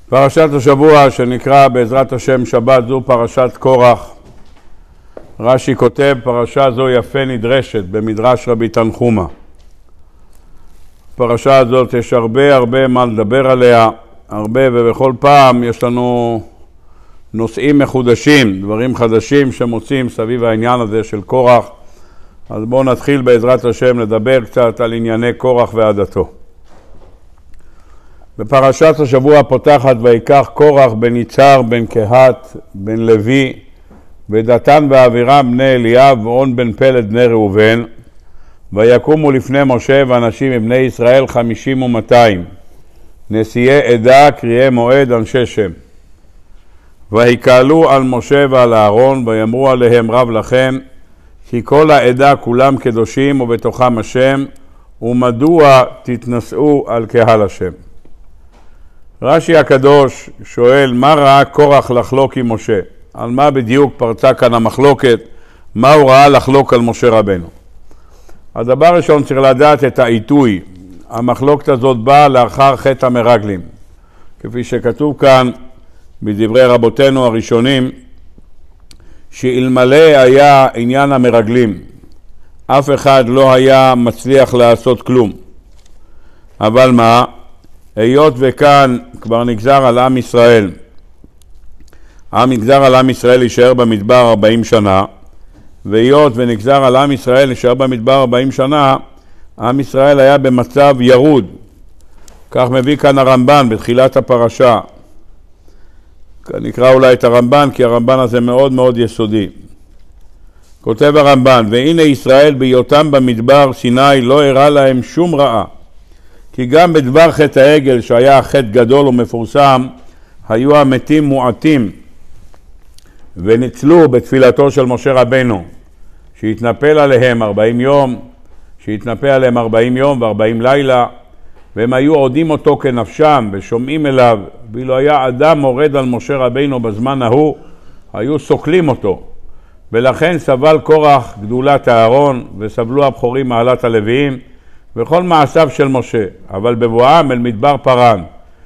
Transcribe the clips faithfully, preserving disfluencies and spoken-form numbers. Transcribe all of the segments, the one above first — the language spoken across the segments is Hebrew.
פרשת השבוע שנקרא בעזרת השם שבת זו פרשת קורח. רש"י כותב פרשה זו יפה נדרשת במדרש רבי תנחומה. פרשה הזאת יש הרבה הרבה מה לדבר עליה, הרבה, ובכל פעם יש לנו נושאים מחודשים, דברים חדשים שמוצאים סביב העניין הזה של קורח. אז בואו נתחיל בעזרת השם לדבר קצת על ענייני קורח ועדתו. בפרשת השבוע פותחת ויקח קורח בן יצהר בן קהת בן לוי ודתן ואבירם בני אליאב ואון בן פלד בני ראובן, ויקומו לפני משה ואנשים מבני ישראל חמישים ומאתיים, נשיאי עדה קריאי מועד אנשי שם. ויקהלו על משה ועל אהרון ויאמרו עליהם רב לכם, כי כל העדה כולם קדושים ובתוכם השם, ומדוע תתנשאו על קהל השם. רש"י הקדוש שואל, מה ראה קורח לחלוק עם משה? על מה בדיוק פרצה כאן המחלוקת? מה הוא ראה לחלוק על משה רבנו? הדבר הראשון צריך לדעת את העיתוי. המחלוקת הזאת באה לאחר חטא המרגלים. כפי שכתוב כאן בדברי רבותינו הראשונים, שאלמלא היה עניין המרגלים, אף אחד לא היה מצליח לעשות כלום. אבל מה? היות וכאן כבר נגזר על עם ישראל, עם נגזר על עם ישראל להישאר במדבר ארבעים שנה, והיות ונגזר על עם ישראל להישאר במדבר ארבעים שנה, עם ישראל היה במצב ירוד. כך מביא כאן הרמב"ן בתחילת הפרשה. נקרא אולי את הרמב"ן, כי הרמב"ן הזה מאוד מאוד יסודי. כותב הרמב"ן, והנה ישראל בהיותם במדבר סיני לא הראה להם שום רעה. כי גם בדבר חטא העגל שהיה חטא גדול ומפורסם, היו המתים מועטים וניצלו בתפילתו של משה רבנו, שהתנפל עליהם ארבעים יום, שהתנפל עליהם ארבעים יום וארבעים לילה, והם היו עודים אותו כנפשם ושומעים אליו, ואילו היה אדם מורד על משה רבנו בזמן ההוא, היו סוקלים אותו. ולכן סבל קורח גדולת אהרון, וסבלו הבכורים מעלת הלוויים, וכל מעשיו של משה. אבל בבואם אל מדבר פרן,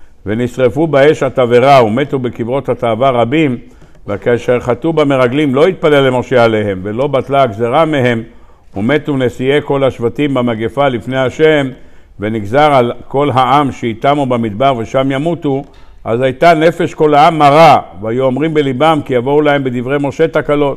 ונשרפו באש התבערה, ומתו בקברות התאווה רבים, וכאשר חטאו במרגלים לא התפלל למשה עליהם, ולא בטלה הגזרה מהם, ומתו נשיאי כל השבטים במגפה לפני השם, ונגזר על כל העם שאיתמו במדבר ושם ימותו, אז הייתה נפש כל העם מרה, והיו אומרים בליבם כי יבואו להם בדברי משה תקלות.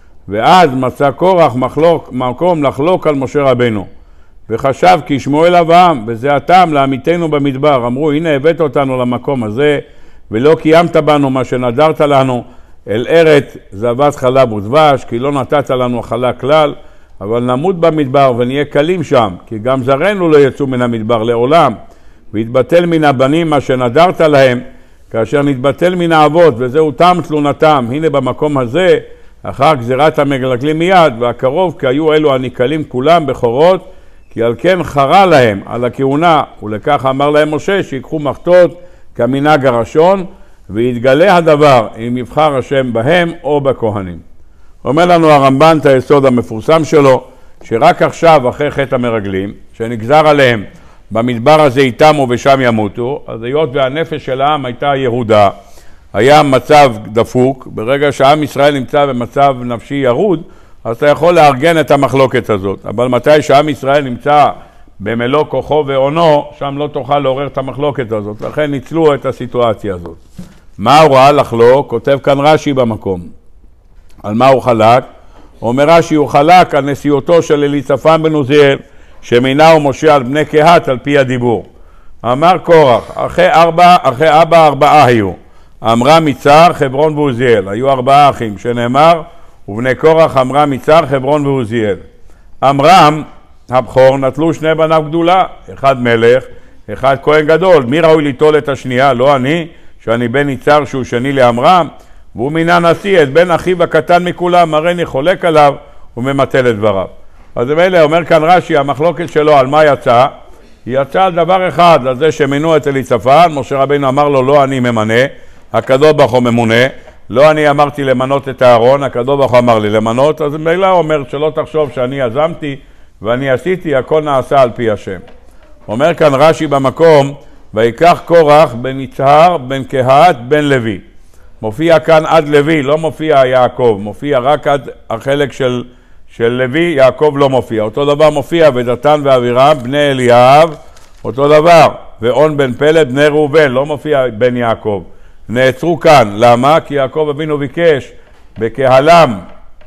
ואז מצא קורח מחלוק, מקום לחלוק על משה רבנו, וחשב כי ישמעו אליו העם, וזה הטעם לעמיתנו במדבר. אמרו, הנה הבאת אותנו למקום הזה, ולא קיימת בנו מה שנדרת לנו, אל ארץ זבת חלב ודבש, כי לא נתת לנו חלה כלל, אבל נמות במדבר ונהיה קלים שם, כי גם זרנו לא יצאו מן המדבר לעולם, והתבטל מן הבנים מה שנדרת להם, כאשר נתבטל מן האבות, וזהו טעם תלונתם. הנה במקום הזה, אחר גזירת המרגלים מיד, והקרוב כי היו אלו הניקלים כולם בכורות, כי על כן חרה להם על הכהונה, ולכך אמר להם משה שיקחו מחטות כמנהג הראשון, ויתגלה הדבר אם יבחר השם בהם או בכהנים. אומר לנו הרמב"ן את היסוד המפורסם שלו, שרק עכשיו אחרי חטא המרגלים, שנגזר עליהם במדבר הזה איתם ושם ימותו, אז היות והנפש של העם הייתה ירודה, היה מצב דפוק, ברגע שעם ישראל נמצא במצב נפשי ירוד, אז אתה יכול לארגן את המחלוקת הזאת. אבל מתי שעם ישראל נמצא במלוא כוחו ועונו, שם לא תוכל לעורר את המחלוקת הזאת. לכן ניצלו את הסיטואציה הזאת. מה הוא ראה לחלוק? כותב כאן רש"י במקום. על מה הוא חלק? אומר רש"י, הוא חלק על נשיאותו של אליצפן בן עוזיאל, שמינה ומשה על בני קהת על פי הדיבור. אמר קורח, אחרי ארבע, אחרי אבא ארבעה היו. עמרם, יצהר, חברון ועוזיאל. היו ארבעה אחים, שנאמר, ובני קורח עמרם, יצהר, חברון ועוזיאל. עמרם, הבכור, נטלו שני בניו גדולה, אחד מלך, אחד כהן גדול. מי ראוי ליטול את השנייה? לא אני, שאני בן יצהר שהוא שני לעמרם, והוא מינה נשיא את בן אחיו הקטן מכולם, הריני חולק עליו וממתל את דבריו. אז מילא אומר כאן רש"י, המחלוקת שלו על מה יצא? היא יצאה על דבר אחד, על זה שמינו את אליצפן. משה רבינו אמר לו, לא אני ממנה, הקדוש ברוך הוא ממונה. לא אני אמרתי למנות את אהרון, הקדוש ברוך הוא אמר לי למנות. אז מילא אומר שלא תחשוב שאני יזמתי ואני עשיתי, הכל נעשה על פי השם. אומר כאן רש"י במקום, ויקח קורח בן יצהר בן קהת בן לוי. מופיע כאן עד לוי, לא מופיע יעקב, מופיע רק עד החלק של, של לוי, יעקב לא מופיע. אותו דבר מופיע ודתן ואבירם בני אליאב, אותו דבר, ואון בן פלד בני ראובן, לא מופיע בן יעקב. נעצרו כאן, למה? כי יעקב אבינו ביקש בקהלם,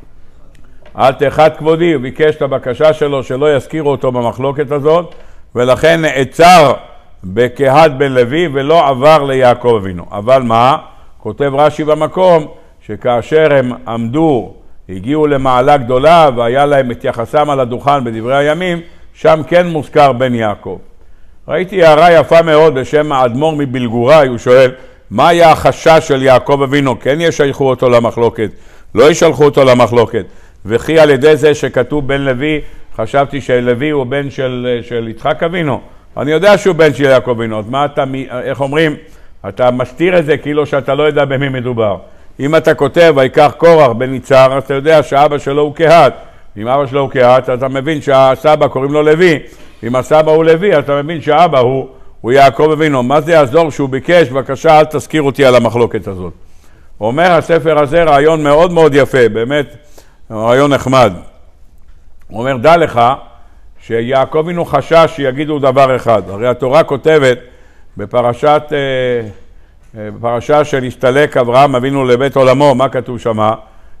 אל תחת כבודי, הוא ביקש את הבקשה שלו שלא יזכירו אותו במחלוקת הזאת, ולכן נעצר בקהת בן לוי ולא עבר ליעקב אבינו. אבל מה? כותב רש"י במקום שכאשר הם עמדו, הגיעו למעלה גדולה והיה להם את יחסם על הדוכן בדברי הימים, שם כן מוזכר בן יעקב. ראיתי הערה יפה מאוד בשם האדמו"ר מבלגוראי, הוא שואל, מה היה החשש של יעקב אבינו? כן ישייכו אותו למחלוקת, לא ישלחו אותו למחלוקת. וכי על ידי זה שכתוב בן לוי, חשבתי שלוי הוא בן של, של יצחק אבינו. אני יודע שהוא בן של יעקב אבינו, אז מה אתה, איך אומרים? אתה מסתיר את זה כאילו שאתה לא יודע במי מדובר. אם אתה כותב, ויקח קורח בן יצהר, אתה יודע שאבא שלו הוא קהת. אם אבא שלו הוא קהת, אתה מבין שהסבא קוראים לו לוי. אם הסבא הוא לוי, אתה מבין שהאבא הוא, הוא יעקב אבינו. מה זה יעזור שהוא ביקש? בבקשה, אל תזכיר אותי על המחלוקת הזאת. אומר הספר הזה רעיון מאוד מאוד יפה, באמת רעיון נחמד. הוא אומר, דע לך שיעקב אבינו חשש שיגידו דבר אחד. הרי התורה כותבת בפרשת, בפרשה של הסתלק אברהם אבינו לבית עולמו, מה כתוב שמה?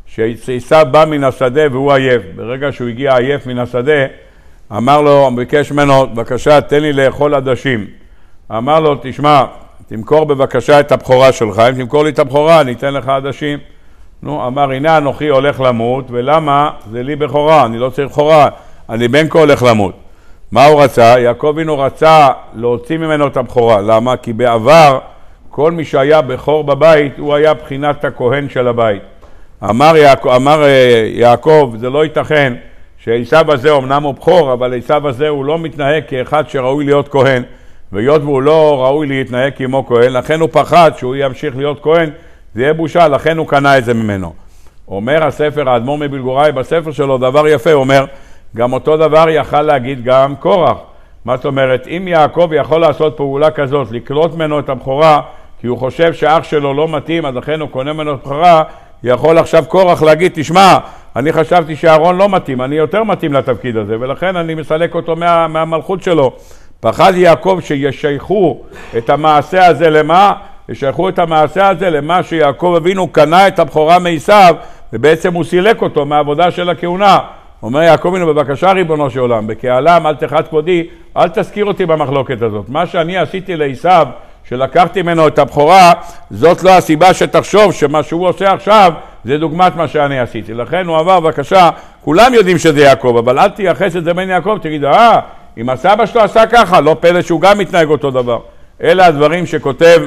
שעשיו בא מן השדה והוא עייף. ברגע שהוא הגיע עייף מן השדה, אמר לו, ביקש ממנו, בבקשה, תן לי לאכול עדשים. אמר לו, תשמע, תמכור בבקשה את הבכורה שלך, אם תמכור לי את הבכורה, אני אתן לך עדשים. נו, אמר, הנה אנוכי הולך למות, ולמה? זה לי בכורה, אני לא צריך בכורה, אני בן כה הולך למות. מה הוא רצה? יעקב אבינו רצה להוציא ממנו את הבכורה. למה? כי בעבר, כל מי שהיה בכור בבית, הוא היה בחינת הכהן של הבית. אמר יעקב, אמר יעקב, זה לא ייתכן שעשיו הזה אמנם הוא בכור, אבל עשיו הזה הוא לא מתנהג כאחד שראוי להיות כהן, והיות והוא לא ראוי להתנהג כמו כהן, לכן הוא פחד שהוא ימשיך להיות כהן, זה יהיה בושה, לכן הוא קנה את זה ממנו. אומר הספר, האדמו"ר מבלגוראי, בספר שלו דבר יפה, הוא אומר, גם אותו דבר יכל להגיד גם קורח. מה זאת אומרת, אם יעקב יכול לעשות פעולה כזאת, לקלוט ממנו את הבכורה, כי הוא חושב שאח שלו לא מתאים, אז לכן הוא קונה ממנו את הבכורה, יכול עכשיו קורח להגיד, תשמע, אני חשבתי שאהרון לא מתאים, אני יותר מתאים לתפקיד הזה, ולכן אני מסלק אותו מה, מהמלכות שלו. פחד יעקב שישייכו את המעשה הזה למה? ישייכו את המעשה הזה למה שיעקב אבינו קנה את הבכורה מעשיו, ובעצם הוא סילק אותו מהעבודה של הכהונה. אומר יעקב אבינו, בבקשה ריבונו של עולם, בקהלם אל תחת כבודי, אל תזכיר אותי במחלוקת הזאת. מה שאני עשיתי לעשיו, שלקחתי ממנו את הבכורה, זאת לא הסיבה שתחשוב שמה שהוא עושה עכשיו, זה דוגמת מה שאני עשיתי. לכן הוא עבר, בבקשה, כולם יודעים שזה יעקב, אבל אל תייחס את זה בין יעקב, תגיד, אה, אם הסבא שלו עשה ככה, לא פלא שהוא גם מתנהג אותו דבר. אלה הדברים שכותב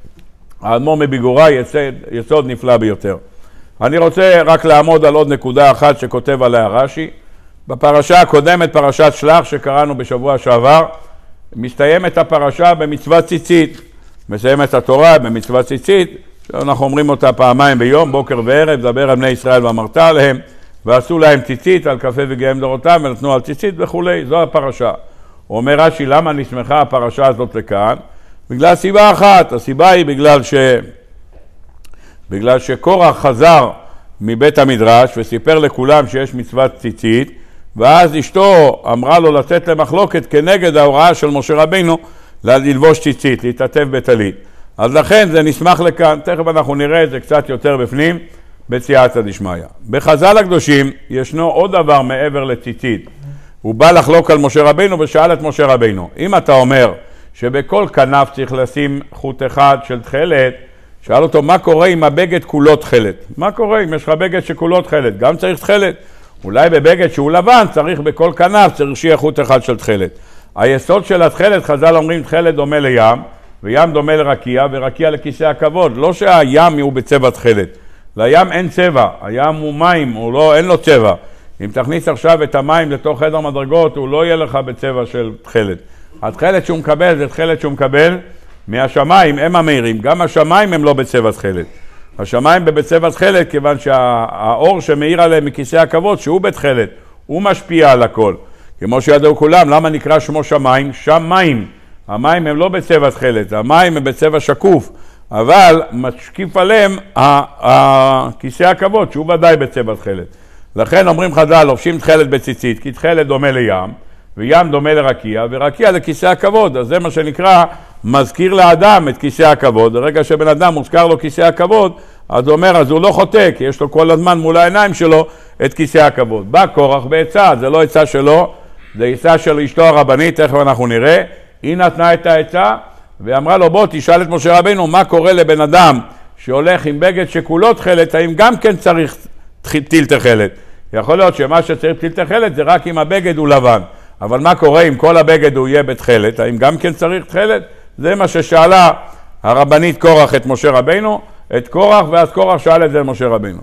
האדמו"ר מבלגוראי, יסוד, יסוד נפלא ביותר. אני רוצה רק לעמוד על עוד נקודה אחת שכותב עליה רש"י. בפרשה הקודמת, פרשת שלח, שקראנו בשבוע שעבר, מסתיימת הפרשה במצוות ציצית. מסיימת התורה במצוות ציצית, שאנחנו אומרים אותה פעמיים ביום, בוקר וערב, דבר על בני ישראל ואמרת עליהם, ועשו להם ציצית על קפה וגאים דורותם, ונתנו על ציצית וכו'. זו הפרשה. הוא אומר רש"י, למה נסמכה הפרשה הזאת לכאן? בגלל סיבה אחת. הסיבה היא בגלל ש... בגלל שקורח חזר מבית המדרש וסיפר לכולם שיש מצוות ציצית, ואז אשתו אמרה לו לצאת למחלוקת כנגד ההוראה של משה רבינו ללבוש ציצית, להתעטף בטלית. אז לכן זה נסמך לכאן, תכף אנחנו נראה את זה קצת יותר בפנים, בסייעתא דשמיא. בחז"ל הקדושים ישנו עוד דבר מעבר לציצית. הוא בא לחלוק על משה רבינו ושאל את משה רבינו, אם אתה אומר שבכל כנף צריך לשים חוט אחד של תכלת, שאל אותו, מה קורה אם הבגד כולו תכלת? מה קורה אם יש לך בגד שכולו תכלת? גם צריך תכלת. אולי בבגד שהוא לבן צריך בכל כנף, צריך שיהיה חוט אחד של תכלת. היסוד של התכלת, חז"ל אומרים, תכלת דומה לים, וים דומה לרקיע, ורקיע לכיסא הכבוד. לא שהים הוא בצבע תכלת. לים אין צבע, הים הוא מים, הוא לא, אין לו צבע. אם תכניס עכשיו את המים לתוך חדר מדרגות, הוא לא יהיה לך בצבע של תכלת. התכלת שהוא מקבל זה תכלת שהוא מקבל מהשמיים, הם המאירים. גם השמיים הם לא בצבע תכלת. השמיים בצבע תכלת, כיוון שהאור שמאיר עליהם מכיסא הכבוד, שהוא בתכלת, הוא משפיע על הכל. כמו שידעו כולם, למה נקרא שמו שמיים? שמיים. המים הם לא בצבע תכלת, המים הם בצבע שקוף, אבל משקיף עליהם כיסא הכבוד, שהוא ודאי בצבע תכלת. לכן אומרים חז"ל, לובשים תכלת בציצית, כי תכלת דומה לים, וים דומה לרקיע, ורקיע לכיסא הכבוד. אז זה מה שנקרא, מזכיר לאדם את כיסא הכבוד. ברגע שבן אדם מוזכר לו כיסא הכבוד, אז הוא אומר, אז הוא לא חוטא, כי יש לו כל הזמן מול העיניים שלו את כיסא הכבוד. בא קורח בעצה, זה לא עצה שלו, זה עצה של אשתו הרבנית, תכף אנחנו נראה. היא נתנה את העצה, ואמרה לו, בוא תשאל את משה רבינו, מה קורה לבן אדם שהולך עם בגד שכולו תכלת, האם גם כן צריך טיל תכלת? יכול להיות שמה שצריך טיל תכלת זה רק אם הבגד הוא לבן. אבל מה קורה אם כל הבגד הוא יהיה בתכלת? האם גם כן צריך תכלת? זה מה ששאלה הרבנית קורח את משה רבינו, את קורח, ואז קורח שאל את זה למשה רבינו.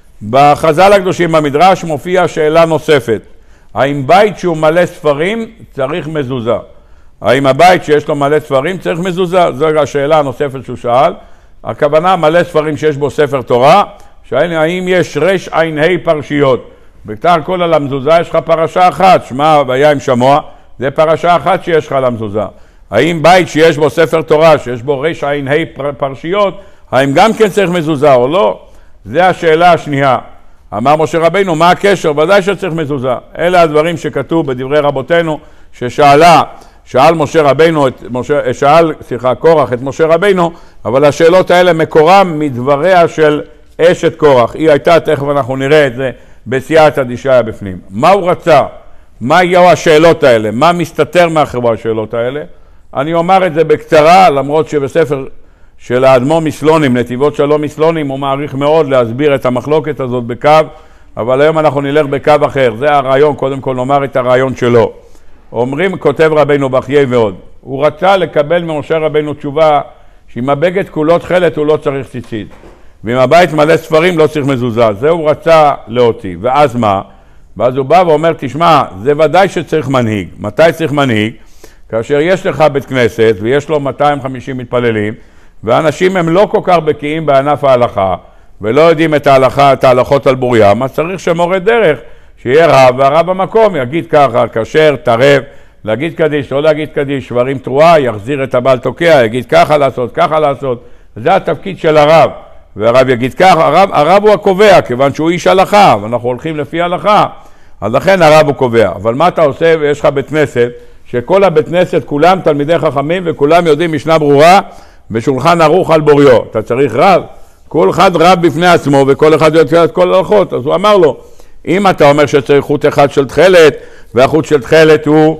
בחז"ל הקדושים במדרש מופיעה שאלה נוספת. האם בית שהוא מלא ספרים צריך מזוזה? האם הבית שיש לו מלא ספרים צריך מזוזה? זו השאלה הנוספת שהוא שאל. הכוונה מלא ספרים שיש בו ספר תורה, האם יש רש עין ה' פרשיות? בכתר כל על המזוזה יש לך פרשה אחת, שמה והיה עם שמוע, זה פרשה אחת שיש לך על המזוזה. האם בית שיש בו ספר תורה, שיש בו רש עין ה' פרשיות, האם גם כן צריך מזוזה או לא? זה השאלה השנייה. אמר משה רבינו, מה הקשר? ודאי שצריך מזוזה. אלה הדברים שכתוב בדברי רבותינו, ששאלה, שאל משה רבינו, את משה, שאל, סליחה, קורח את משה רבינו, אבל השאלות האלה מקורם מדבריה של אשת קורח. היא הייתה, תכף אנחנו נראה את זה, בסייעתא דשמיא בפנים. מה הוא רצה? מה יהיו השאלות האלה? מה מסתתר מאחורי השאלות האלה? אני אומר את זה בקצרה, למרות שבספר של האדמו"ר מסלונים, נתיבות שלום מסלונים, הוא מעריך מאוד להסביר את המחלוקת הזאת בקו, אבל היום אנחנו נלך בקו אחר. זה הרעיון, קודם כל נאמר את הרעיון שלו. אומרים, כותב רבינו בחיי מאוד, הוא רצה לקבל ממשה רבינו תשובה שאם הבגד כולו תכלת הוא לא צריך ציצית. ואם הבית מלא ספרים לא צריך מזוזה, זה הוא רצה להוציא. ואז מה? ואז הוא בא ואומר, תשמע, זה ודאי שצריך מנהיג. מתי צריך מנהיג? כאשר יש לך בית כנסת ויש לו מאתיים וחמישים מתפללים, ואנשים הם לא כל כך בקיאים בענף ההלכה, ולא יודעים את ההלכה, את ההלכות על בוריים, אז צריך שמורה דרך, שיהיה רב, והרב במקום יגיד ככה, כשר, תרב, להגיד קדיש, לא להגיד קדיש, שברים תרועה, יחזיר את הבעל תוקע, יגיד ככה לעשות, ככה לעשות. זה התפקיד של הרב. והרב יגיד כך, הרב, הרב הוא הקובע, כיוון שהוא איש הלכה, ואנחנו הולכים לפי הלכה, אז לכן הרב הוא קובע. אבל מה אתה עושה ויש לך בית כנסת, שכל הבית כנסת כולם תלמידי חכמים, וכולם יודעים משנה ברורה, בשולחן ערוך על בוריו. אתה צריך רב, כל אחד רב בפני עצמו, וכל אחד יודע את כל ההלכות. אז הוא אמר לו, אם אתה אומר שצריך חוט אחד של תכלת, והחוט של תכלת הוא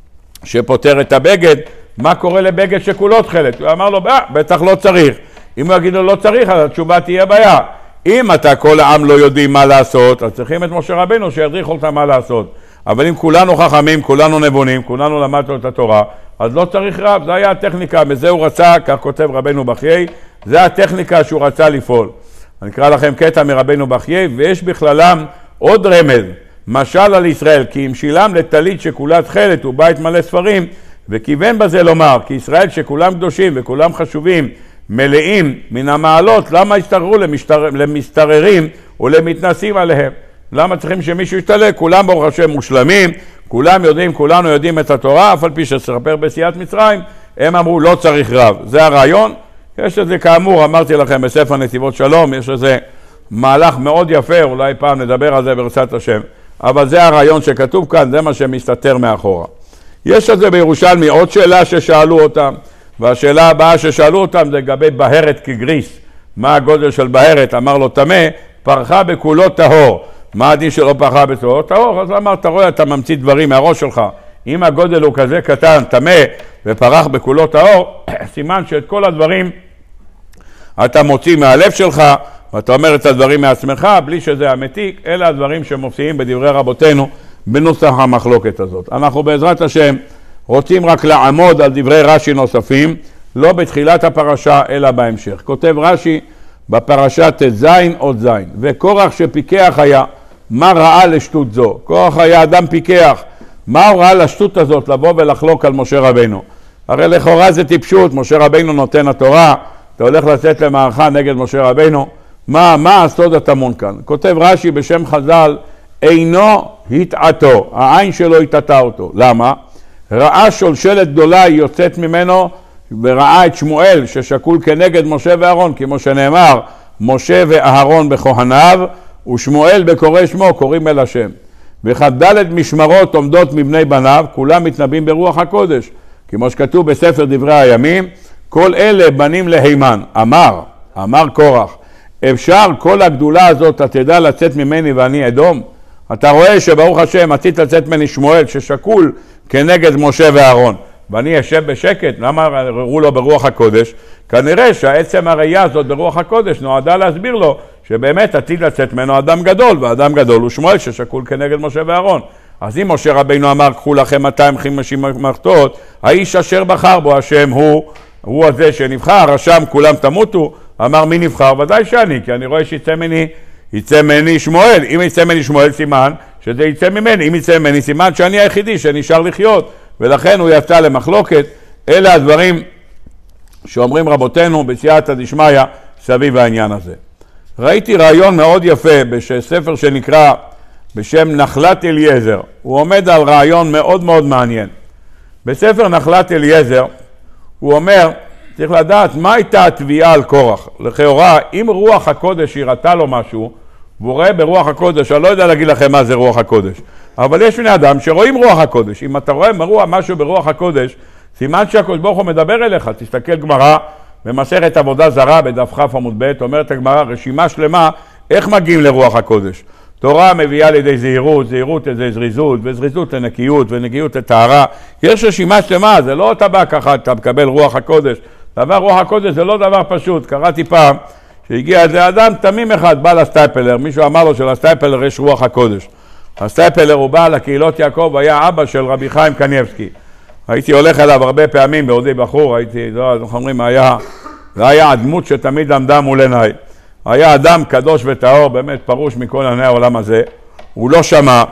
שפותר את הבגד, מה קורה לבגד שכולו תכלת? הוא אמר לו, בטח לא צריך. אם הוא יגיד לו לא צריך, אז התשובה תהיה בעיה. אם אתה כל העם לא יודעים מה לעשות, אז צריכים את משה רבינו שידריך אותם מה לעשות. אבל אם כולנו חכמים, כולנו נבונים, כולנו למדנו את התורה, אז לא צריך רב. זה היה הטכניקה, מזה הוא רצה, כך כותב רבינו בחיי, זה הטכניקה שהוא רצה לפעול. אני אקרא לכם קטע מרבינו בחיי, ויש בכללם עוד רמז, משל על ישראל, כי אם שילם לטלית שכולה תכלת ובית מלא ספרים, וכיוון בזה לומר, כי ישראל שכולם קדושים וכולם חשובים, מלאים מן המעלות, למה הסתררו למשתר... למסתררים ולמתנסים עליהם? למה צריכים שמישהו ישתלה? כולם ברוך השם מושלמים, כולם יודעים, כולנו יודעים את התורה, אף על פי שספר בסיעת מצרים, הם אמרו לא צריך רב. זה הרעיון. יש לזה כאמור, אמרתי לכם בספר נתיבות שלום, יש לזה מהלך מאוד יפה, אולי פעם נדבר על זה ברצת השם, אבל זה הרעיון שכתוב כאן, זה מה שמסתתר מאחורה. יש לזה בירושלמי עוד שאלה ששאלו אותם, והשאלה הבאה ששאלו אותם זה לגבי בהרת כגריס. מה הגודל של בהרת? אמר לו תמה, פרחה בכולו טהור. מה הדין שלא פרחה בכולו טהור? אז אמר, אתה רואה, אתה ממציא דברים מהראש שלך. אם הגודל הוא כזה קטן, תמה, ופרח בכולו טהור, סימן שאת כל הדברים אתה מוציא מהלב שלך, ואתה אומר את הדברים מעצמך, בלי שזה המתיק. אלה הדברים שמופיעים בדברי רבותינו בנוסח המחלוקת הזאת. אנחנו בעזרת השם רוצים רק לעמוד על דברי רש"י נוספים, לא בתחילת הפרשה אלא בהמשך. כותב רש"י בפרשה ט"ז עוד ז', וקורח שפיקח היה, מה ראה לשטות זו? קורח היה אדם פיקח, מה הוא ראה לשטות הזאת לבוא ולחלוק על משה רבינו? הרי לכאורה זה טיפשות, משה רבינו נותן התורה, אתה הולך לצאת למערכה נגד משה רבינו, מה, מה הסוד הטמון כאן? כותב רש"י בשם חז"ל, אינו התעתו, העין שלו התעתה אותו. למה? ראה שולשלת גדולה יוצאת ממנו, וראה את שמואל ששקול כנגד משה ואהרון, כמו שנאמר, משה ואהרון בכהניו, ושמואל בקורא שמו, קוראים אל השם. וכ"ד משמרות עומדות מבני בניו, כולם מתנבאים ברוח הקודש. כמו שכתוב בספר דברי הימים, כל אלה בנים להימן. אמר, אמר קורח, אפשר כל הגדולה הזאת, תדע לצאת ממני ואני אדום? אתה רואה שברוך השם, עתיד לצאת ממני שמואל ששקול כנגד משה ואהרון. ואני אשב בשקט, למה ראו לו ברוח הקודש? כנראה שהעצם הראייה הזאת ברוח הקודש נועדה להסביר לו שבאמת עתיד לצאת ממנו אדם גדול, ואדם גדול הוא שמואל ששקול כנגד משה ואהרון. אז אם משה רבינו אמר, קחו לכם מאתיים חמישים מחתות, האיש אשר בחר בו השם הוא, הוא הזה שנבחר, רשם כולם תמותו, אמר מי נבחר? ודאי שאני, כי אני רואה שיצא ממני, יצא ממני שמואל. אם יצא ממני שמואל סימן שזה יצא ממני, אם יצא ממני סימן שאני היחידי שנשאר לחיות, ולכן הוא יצא למחלוקת. אלה הדברים שאומרים רבותינו בסייעתא דשמיא סביב העניין הזה. ראיתי רעיון מאוד יפה בספר שנקרא בשם נחלת אליעזר. הוא עומד על רעיון מאוד מאוד מעניין. בספר נחלת אליעזר הוא אומר, צריך לדעת מה הייתה התביעה על קורח. לכאורה, אם רוח הקודש הראתה לו משהו, והוא רואה ברוח הקודש, אני לא יודע להגיד לכם מה זה רוח הקודש, אבל יש בני אדם שרואים רוח הקודש. אם אתה רואה מרוח משהו ברוח הקודש, סימן שהקדוש ברוך הוא מדבר אליך. תסתכל גמרא במסכת עבודה זרה בדף כ' עמוד ב', אומרת הגמרא רשימה שלמה איך מגיעים לרוח הקודש. תורה מביאה לידי זהירות, זהירות איזה זריזות, וזריזות לנקיות, ונקיות לטהרה. יש רשימה שלמה, זה לא אתה בא ככה, אתה מקבל רוח הקודש. דבר רוח הקודש זה לא דבר פשוט. קראתי פעם שהגיע איזה אדם תמים אחד, בא לסטייפלר, מישהו אמר לו שלסטייפלר יש רוח הקודש. הסטייפלר הוא בא לקהילות יעקב, היה אבא של רבי חיים קניבסקי. הייתי הולך אליו הרבה פעמים בעודי בחור, הייתי, לא, אנחנו אומרים, היה, זה היה הדמות שתמיד עמדה מול עיניי. היה אדם קדוש וטהור, באמת פרוש מכל עיני העולם הזה. הוא לא שמע,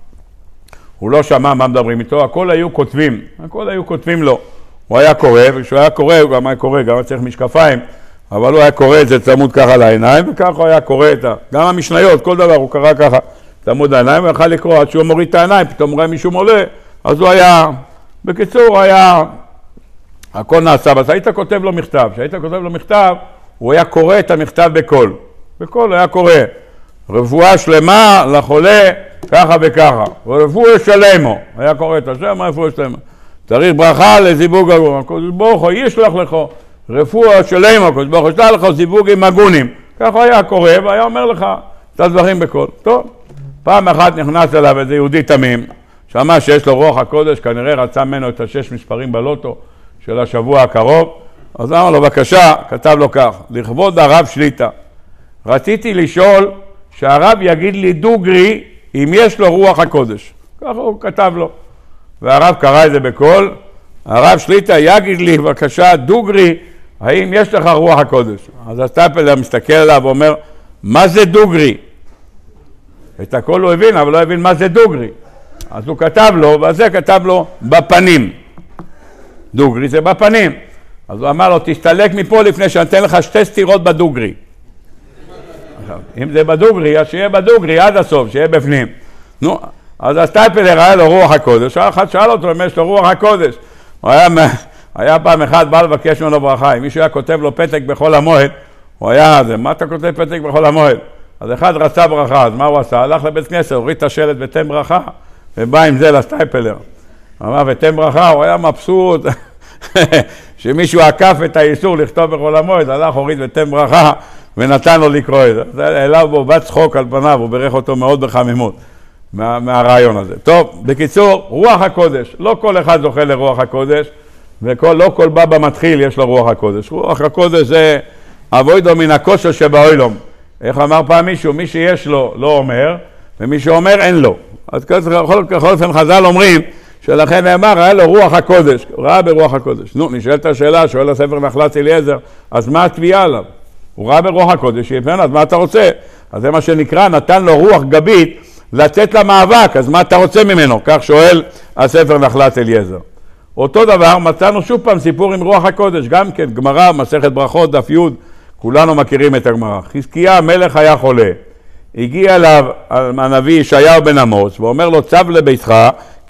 הוא לא שמע מה מדברים איתו, הכל היו כותבים, הכל היו כותבים לו. הוא היה קורא, וכשהוא היה קורא, הוא גם היה קורא, גם צריך משקפיים, אבל הוא היה קורא את זה צמוד ככה לעיניים, וככה הוא היה קורא את ה... גם המשניות, כל דבר הוא קרא ככה צמוד לעיניים, הוא יכל לקרוא עד שהוא מוריד את העיניים, פתאום רואה מישהו מולה, אז הוא היה... בקיצור, היה... הכל נעשה, אז היית כותב לו מכתב, כשהיית כותב לו מכתב, הוא היה קורא את המכתב בקול. בקול הוא היה קורא. רפואה שלמה לחולה ככה וככה. רפואה שלמה. היה קורא את השם, רפואה שלמה. צריך ברכה לזיווג הגון. הקדוש ברוך הוא ישלח לך רפואה שלמה. הקדוש ברוך הוא ישלח לך זיווגים הגונים. ככה היה קורא והיה אומר לך את הדברים בקול. טוב. פעם אחת נכנס אליו איזה יהודי תמים. שמע שיש לו רוח הקודש, כנראה רצה ממנו את השש מספרים בלוטו של השבוע הקרוב. אז אמר לו, בבקשה, כתב לו כך, לכבוד הרב שליטה, רציתי לשאול שהרב יגיד לי דוגרי אם יש לו רוח הקודש. ככה הוא כתב לו. והרב קרא את זה בקול, הרב שליטה יגיד לי בבקשה דוגרי האם יש לך רוח הקודש. אז הסטייפלר מסתכל עליו ואומר, מה זה דוגרי? את הכל הוא הבין, אבל לא הבין מה זה דוגרי. אז הוא כתב לו, וזה כתב לו בפנים. דוגרי זה בפנים. אז הוא אמר לו, תסתלק מפה לפני שאני אתן לך שתי סתירות בדוגרי. אם זה בדוגרי, אז שיהיה בדוגרי עד הסוף, שיהיה בפנים. נו, אז הסטייפלר היה לו רוח הקודש, אחד שאל אותו אם יש לו רוח הקודש. הוא היה, היה פעם אחד בא לבקש ממנו ברכה, אם מישהו היה כותב לו פתק בכל המועד, הוא היה, זה, מה אתה כותב פתק בכל המועד? אז אחד רצה ברכה, אז מה הוא עשה? הלך לבית כנסת, הוריד את השלט ותן ברכה, ובא עם זה לסטייפלר. הוא אמר, ותן ברכה, הוא היה מבסוט. שמישהו עקף את האיסור לכתוב בכל המועד, הלך, הוריד ותן ברכה, ונתן לו לקרוא את זה. אליו בו בת צחוק על פניו, הוא ברך אותו מאוד בחמימות מה, מהרעיון הזה. טוב, בקיצור, רוח הקודש, לא כל אחד זוכה לרוח הקודש, ולא כל בבא מתחיל יש לו רוח הקודש. רוח הקודש זה אבוידו מן הכושר שבאוילום. איך אמר פעם מישהו, מי שיש לו לא אומר, ומי שאומר אין לו. אז ככל אופן חז"ל אומרים, שלכן נאמר, היה לו רוח הקודש, הוא ראה ברוח הקודש. נו, נשאלת השאלה, שואל הספר נחלת אליעזר, אז מה התביעה עליו? הוא ראה ברוח הקודש, שיפן, אז מה אתה רוצה? אז זה מה שנקרא, נתן לו רוח גבית לצאת למאבק, אז מה אתה רוצה ממנו? כך שואל הספר נחלת אליעזר. אותו דבר, מצאנו שוב פעם סיפור עם רוח הקודש, גם כן, גמרא, מסכת ברכות, דף י', כולנו מכירים את הגמרא. חזקיה המלך היה חולה, הגיע אליו הנביא ישעיהו בן אמוץ, ואומר לו, צב לביתך,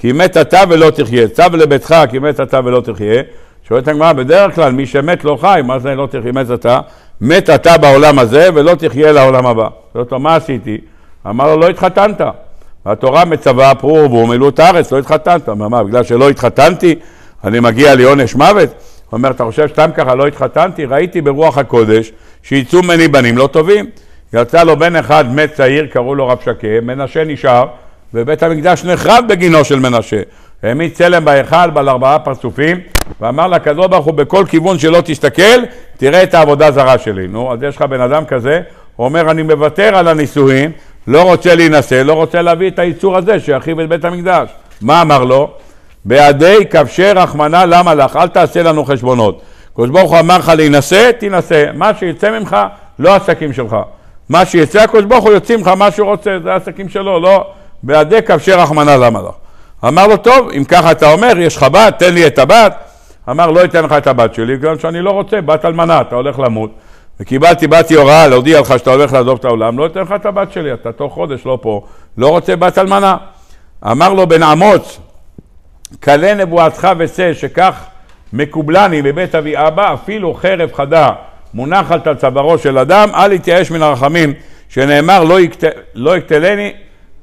כי מת אתה ולא תחיה. צו לביתך כי מת אתה ולא תחיה. שואלת הגמרא, בדרך כלל מי שמת לא חי, מה זה לא תחיה מת אתה? מת אתה בעולם הזה ולא תחיה לעולם הבא. זאת אומרת, מה עשיתי? אמר לו, לא התחתנת. התורה מצווה, פרו ורבו, מילאו את הארץ, לא התחתנת. מה, בגלל שלא התחתנתי, אני מגיע לעונש מוות? הוא אומר, אתה חושב שתם ככה לא התחתנתי? ראיתי ברוח הקודש שיצאו ממני בנים לא טובים. יצא לו בן אחד מת צעיר, קראו לו רב שקה, מנשה נשאר, ובית המקדש נחרב בגינו של מנשה. העמיד צלם בהיכל בעל ארבעה פרצופים, ואמר לקדוש ברוך הוא בכל כיוון שלא תסתכל, תראה את העבודה זרה שלי. נו, אז יש לך בן אדם כזה, הוא אומר, אני מוותר על הנישואים, לא רוצה להינשא, לא רוצה להביא את הייצור הזה שירחיב את בית המקדש. מה אמר לו? בידי כבשי רחמנה למה לך? אל תעשה לנו חשבונות. הקדוש ברוך הוא אמר לך להינשא, תינשא. מה שיצא ממך, לא עסקים שלך. מה שיצא הקדוש ברוך הוא יוצא ממך מה שהוא רוצה, זה העסקים שלו, לא. בידי כבשי רחמנה למה לך? אמר לו, טוב, אם ככה אתה אומר, יש לך בת, תן לי את הבת. אמר, לא אתן לך את הבת שלי, גם שאני לא רוצה, בת אלמנה, אתה הולך למות. וקיבלתי באתי הוראה להודיע לך שאתה הולך לעזוב את העולם, לא אתן לך את הבת שלי, אתה תוך חודש לא פה, לא רוצה בת אלמנה. אמר לו בן עמוץ, כלה נבואתך ושא שכך מקובלני בבית אבי אבא, אפילו חרב חדה מונחת על צווארו של אדם, אל יתייאש מן הרחמים, שנאמר לא, יקט... לא יקטלני,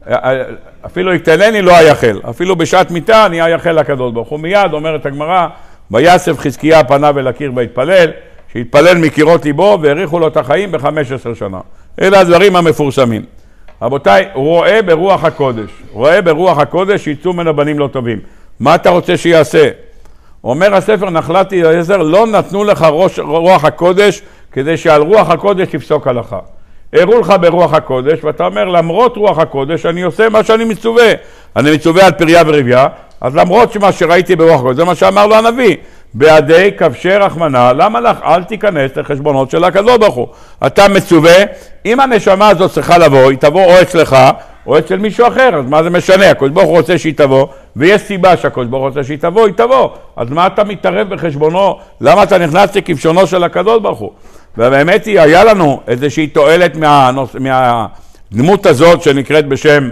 אפילו יקטלני לא היחל, אפילו בשעת מיטה אני היחל לקדוש ברוך הוא. מיד אומרת הגמרא, ויאסף חזקיה פניו אל הקיר והתפלל, שהתפלל מקירות ליבו והאריכו לו את החיים ב-חמש עשרה שנה. אלה הדברים המפורסמים. רבותיי, הוא רואה ברוח הקודש, רואה ברוח הקודש שיצאו מן הבנים לא טובים. מה אתה רוצה שיעשה? אומר הספר נחלתי אליעזר, לא נתנו לך ראש, רוח הקודש כדי שעל רוח הקודש תפסוק הלכה. הראו לך ברוח הקודש ואתה אומר למרות רוח הקודש אני עושה מה שאני מצווה. אני מצווה על פריה ורביה, אז למרות מה שראיתי ברוח הקודש, זה מה שאמר לו הנביא. בידי כבשי רחמנה, למה לך? אל תיכנס לחשבונות של הקדוש ברוך הוא. אתה מצווה, אם הנשמה הזאת צריכה לבוא, היא תבוא או אצלך או אצל מישהו אחר, אז מה זה משנה? הקדוש ברוך הוא רוצה שהיא תבוא, ויש סיבה שהקדוש ברוך הוא רוצה שהיא תבוא, היא תבוא. אז מה אתה מתערב בחשבונו? למה אתה נכנס לכבשונו של הקדוש ברוך הוא? ובאמת היא, היה לנו איזושהי תועלת מהנוס, מהדמות הזאת שנקראת בשם,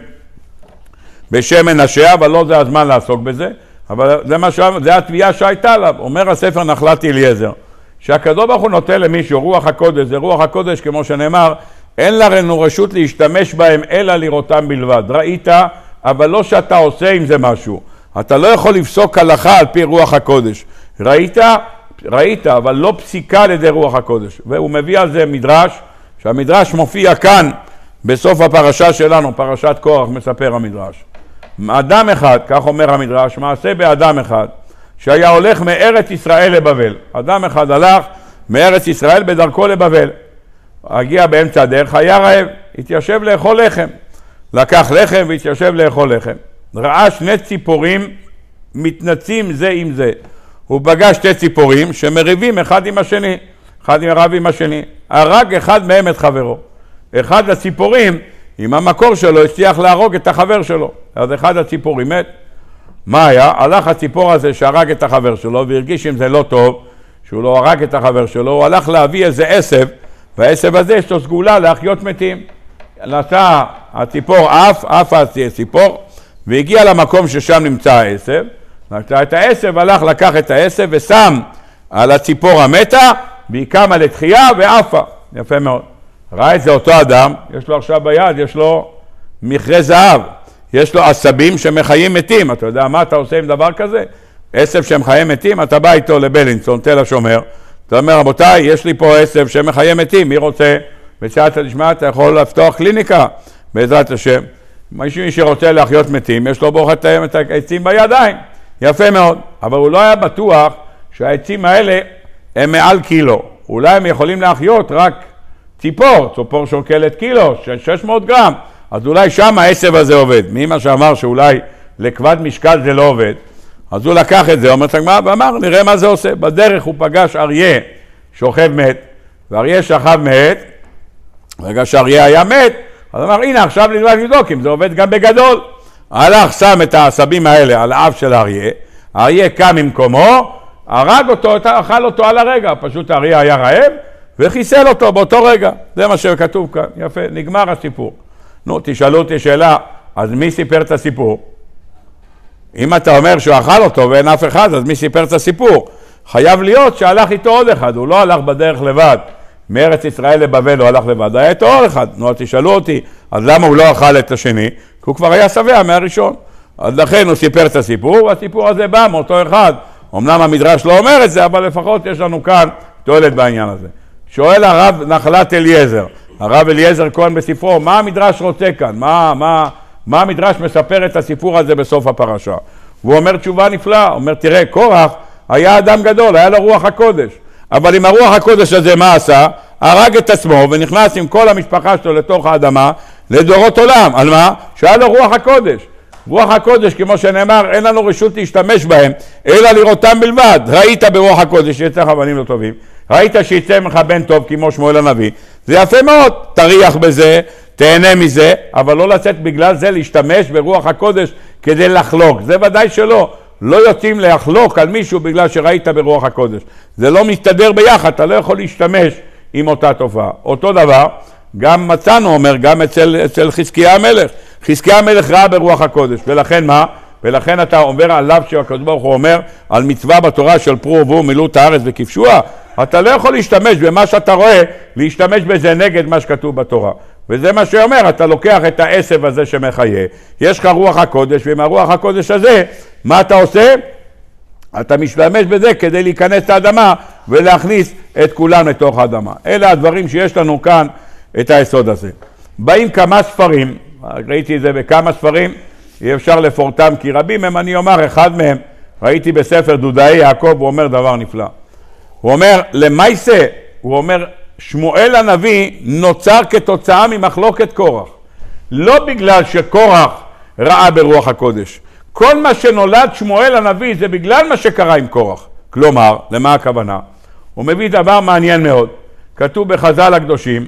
בשם מנשה, אבל לא זה הזמן לעסוק בזה. אבל זה, מה ש... זה התביעה שהייתה עליו. אומר הספר נחלתי אליעזר, שהקדוש ברוך הוא נותן למישהו, רוח הקודש, זה רוח הקודש כמו שנאמר, אין לנו רשות להשתמש בהם אלא לראותם בלבד. ראית, אבל לא שאתה עושה עם זה משהו. אתה לא יכול לפסוק הלכה על פי רוח הקודש. ראית, ראית, אבל לא פסיקה על ידי רוח הקודש. והוא מביא על זה מדרש, שהמדרש מופיע כאן בסוף הפרשה שלנו, פרשת קורח, מספר המדרש. אדם אחד, כך אומר המדרש, מעשה באדם אחד, שהיה הולך מארץ ישראל לבבל. אדם אחד הלך מארץ ישראל בדרכו לבבל. הגיע באמצע הדרך, היה רעב, התיישב לאכול לחם. לקח לחם והתיישב לאכול לחם. ראה שני ציפורים מתנצים זה עם זה. הוא פגש שתי ציפורים שמריבים אחד עם השני. אחד רב עם השני. הרג אחד מהם את חברו. אחד הציפורים עם המקור שלו הצליח להרוג את החבר שלו. אז אחד הציפורים מת. מה היה? הלך הציפור הזה שהרג את החבר שלו והרגיש אם זה לא טוב, שהוא לא הרג את החבר שלו, הוא הלך להביא איזה עשב, והעשב הזה יש לו סגולה להחיות מתים. נשא הציפור אף, אף הציפור, והגיע למקום ששם נמצא העשב, נשא את העשב, הלך לקח את העשב ושם על הציפור המתה, והיא קמה לתחייה ועפה. יפה מאוד. ראה את זה אותו אדם, יש לו עכשיו ביד, יש לו מכרה זהב, יש לו עשבים שמחיים מתים. אתה יודע מה אתה עושה עם דבר כזה? עשב שמחיים מתים, אתה בא איתו לבלינסון, תל השומר, אתה אומר, רבותיי, יש לי פה עשב שמחיים מתים, מי רוצה? ושאתה תשמע, אתה יכול לפתוח קליניקה, בעזרת השם. מי שרוצה להחיות מתים, יש לו ברוך התאם את העצים בידיים. יפה מאוד, אבל הוא לא היה בטוח שהעצים האלה הם מעל קילו. אולי הם יכולים להחיות רק ציפור, ציפור שוקלת קילו, שש מאות גרם, אז אולי שם העשב הזה עובד. מי מה שאמר שאולי לכבד משקל זה לא עובד, אז הוא לקח את זה, אומר תגמר, ואמר, נראה מה זה עושה. בדרך הוא פגש אריה שוכב מת, ואריה שכב מת, ברגע שאריה היה מת, אז אמר, הנה עכשיו נלמד לבדוק אם זה עובד גם בגדול. הלך, שם את העשבים האלה על האף של האריה, האריה קם ממקומו, הרג אותו, אכל אותו על הרגע, פשוט האריה היה רעב, וחיסל אותו באותו רגע. זה מה שכתוב כאן. יפה, נגמר הסיפור. נו, תשאלו אותי שאלה, אז מי סיפר את הסיפור? אם אתה אומר שהוא אכל אותו ואין אף אחד, אז מי סיפר את הסיפור? חייב להיות שהלך איתו עוד אחד, הוא לא הלך בדרך לבד. מארץ ישראל לבבל הוא הלך לבד, היה איתו עוד אחד. נו, תשאלו אותי, אז למה הוא לא אכל את השני? כי הוא כבר היה שבע מהראשון. אז לכן הוא סיפר את הסיפור, והסיפור הזה בא מאותו אחד. אמנם המדרש לא אומר את זה, אבל לפחות יש לנו כאן תועלת בעניין הזה. שואל הרב נחלת אליעזר, הרב אליעזר כהן בספרו, מה המדרש רוצה כאן? מה, מה, מה המדרש מספר את הסיפור הזה בסוף הפרשה? והוא אומר תשובה נפלאה, הוא אומר, תראה, קורח היה אדם גדול, היה לו רוח הקודש. אבל עם הרוח הקודש הזה מה עשה? הרג את עצמו ונכנס עם כל המשפחה שלו לתוך האדמה לדורות עולם. על מה? שהיה לו רוח הקודש. רוח הקודש, כמו שנאמר, אין לנו רשות להשתמש בהם, אלא לראותם בלבד. ראית ברוח הקודש שיצא לך בנים לא טובים, ראית שיצא ממך בן טוב כמו שמואל הנביא, זה יפה מאוד, תריח בזה, תהנה מזה, אבל לא לצאת בגלל זה להשתמש ברוח הקודש כדי לחלוק, זה ודאי שלא. לא יוצאים לחלוק על מישהו בגלל שראית ברוח הקודש. זה לא מסתדר ביחד, אתה לא יכול להשתמש עם אותה תופעה. אותו דבר, גם מצאנו, אומר, גם אצל, אצל חזקיה המלך. חזקיה המלך ראה ברוח הקודש, ולכן מה? ולכן אתה אומר עליו שהקדוש ברוך הוא אומר על מצווה בתורה של פרו ורבו מילאו את הארץ וכבשוה. אתה לא יכול להשתמש במה שאתה רואה, להשתמש בזה נגד מה שכתוב בתורה. וזה מה שאומר, אתה לוקח את העשב הזה שמחיה, יש לך רוח הקודש, ועם הרוח הקודש הזה, מה אתה עושה? אתה משתמש בזה כדי להיכנס לאדמה ולהכניס את כולם לתוך האדמה. אלה הדברים שיש לנו כאן את היסוד הזה. באים כמה ספרים, ראיתי את זה בכמה ספרים, אי אפשר לפורטם כי רבים הם, אני אומר, אחד מהם, ראיתי בספר דודאי יעקב, הוא אומר דבר נפלא. הוא אומר, למעשה, הוא אומר, שמואל הנביא נוצר כתוצאה ממחלוקת קורח. לא בגלל שקורח ראה ברוח הקודש. כל מה שנולד שמואל הנביא זה בגלל מה שקרה עם קורח. כלומר, למה הכוונה? הוא מביא דבר מעניין מאוד. כתוב בחז"ל הקדושים,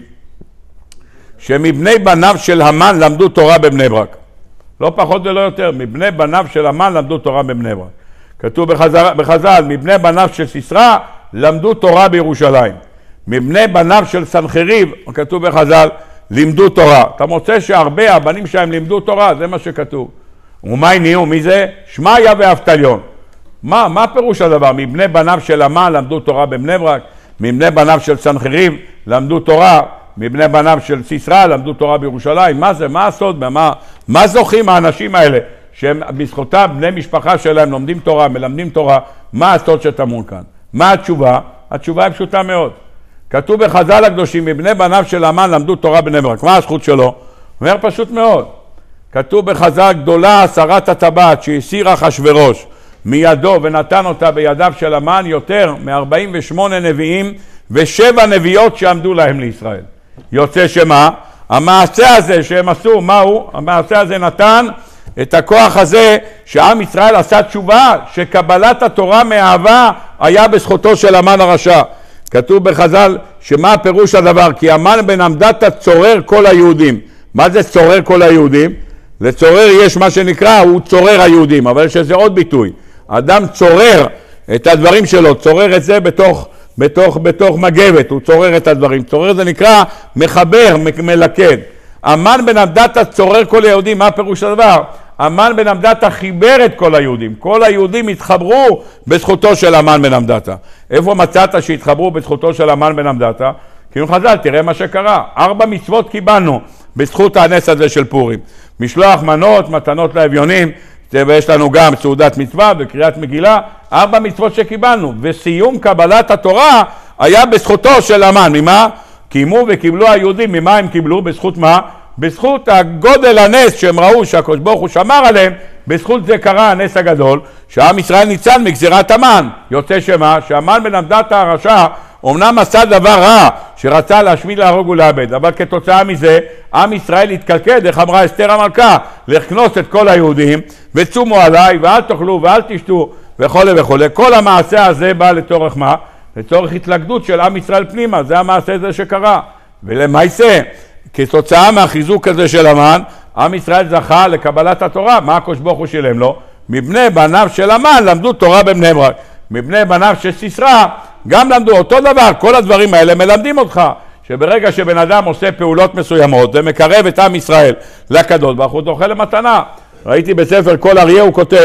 שמבני בניו של המן למדו תורה בבני ברק. לא פחות ולא יותר, מבני בניו של המן למדו תורה בבני ברק. כתוב בחז"ל, בחז"ל מבני בניו של סיסרא למדו תורה בירושלים. מבני בניו של סנחריב, כתוב בחז"ל, לימדו תורה. אתה מוצא שהרבה הבנים שלהם לימדו תורה, זה מה שכתוב. ומה נהיו? מי זה? שמעיה ואבטליון. מה, מה פירוש הדבר? מבני בניו של המן למדו תורה בבני ברק, מבני בניו של סנחריב למדו תורה, מבני בניו של סיסרא למדו תורה בירושלים. מה זה? מה הסוד? מה, מה זוכים האנשים האלה שהם בזכותם בני משפחה שלהם לומדים תורה, מלמדים תורה? מה הסוד שטמון כאן? מה התשובה? התשובה היא פשוטה מאוד. כתוב בחז"ל הקדושים, מבני בניו של המן למדו תורה בבני ברק. מה הזכות שלו? אומר פשוט מאוד. כתוב בחז"ל, גדולה הסרת הטבעת שהסירה אחשוורוש מידו ונתן אותה בידיו של המן, יותר מ-ארבעים ושמונה נביאים ושבע נביאות שעמדו להם לישראל. יוצא שמה? המעשה הזה שהם עשו, מהו? המעשה הזה נתן את הכוח הזה שעם ישראל עשה תשובה, שקבלת התורה מאהבה היה בזכותו של המן הרשע. כתוב בחז"ל שמה פירוש הדבר? כי המן בן המדתא צורר כל היהודים. מה זה צורר כל היהודים? לצורר יש מה שנקרא, הוא צורר היהודים, אבל יש איזה עוד ביטוי. אדם צורר את הדברים שלו, צורר את זה בתוך, בתוך, בתוך מגבת, הוא צורר את הדברים. צורר זה נקרא מחבר, מלכד. המן בן המדתא צורר כל היהודים, מה פירוש הדבר? המן בן המדתא חיבר את כל היהודים. כל היהודים התחברו בזכותו של המן בן המדתא. איפה מצאת שהתחברו בזכותו של המן בן המדתא? כי חז"ל, תראה מה שקרה. ארבע מצוות קיבלנו בזכות הנס הזה של פורים. משלוח מנות, מתנות לאביונים, ויש לנו גם סעודת מצווה וקריאת מגילה. ארבע מצוות שקיבלנו. וסיום קבלת התורה היה בזכותו של המן. ממה? קיימו וקיבלו היהודים. ממה הם קיבלו? בזכות מה? בזכות הגודל הנס שהם ראו שהקדוש ברוך הוא שמר עליהם, בזכות זה קרה הנס הגדול שעם ישראל ניצל מגזירת המן. יוצא שמה? שהמן בן המדתא הרשע אמנם עשה דבר רע שרצה להשמיד, להרוג ולאבד, אבל כתוצאה מזה עם ישראל התקלקל, איך אמרה אסתר המלכה, לכנוס את כל היהודים וצומו עליי ואל תאכלו ואל תשתו וכו' וכו'. כל המעשה הזה בא לצורך מה? לצורך התלכדות של עם ישראל פנימה. זה המעשה הזה שקרה. ולמעשה כתוצאה מהחיזוק הזה של המן, עם ישראל זכה לקבלת התורה. מה הקדוש ברוך הוא שילם לו? מבני בניו של המן למדו תורה בבני ברק. מבני בניו של סיסרא גם למדו אותו דבר. כל הדברים האלה מלמדים אותך שברגע שבן אדם עושה פעולות מסוימות ומקרב את עם ישראל לקדוש ברוך הוא, זוכה למתנה. ראיתי בספר כל אריה, הוא כותב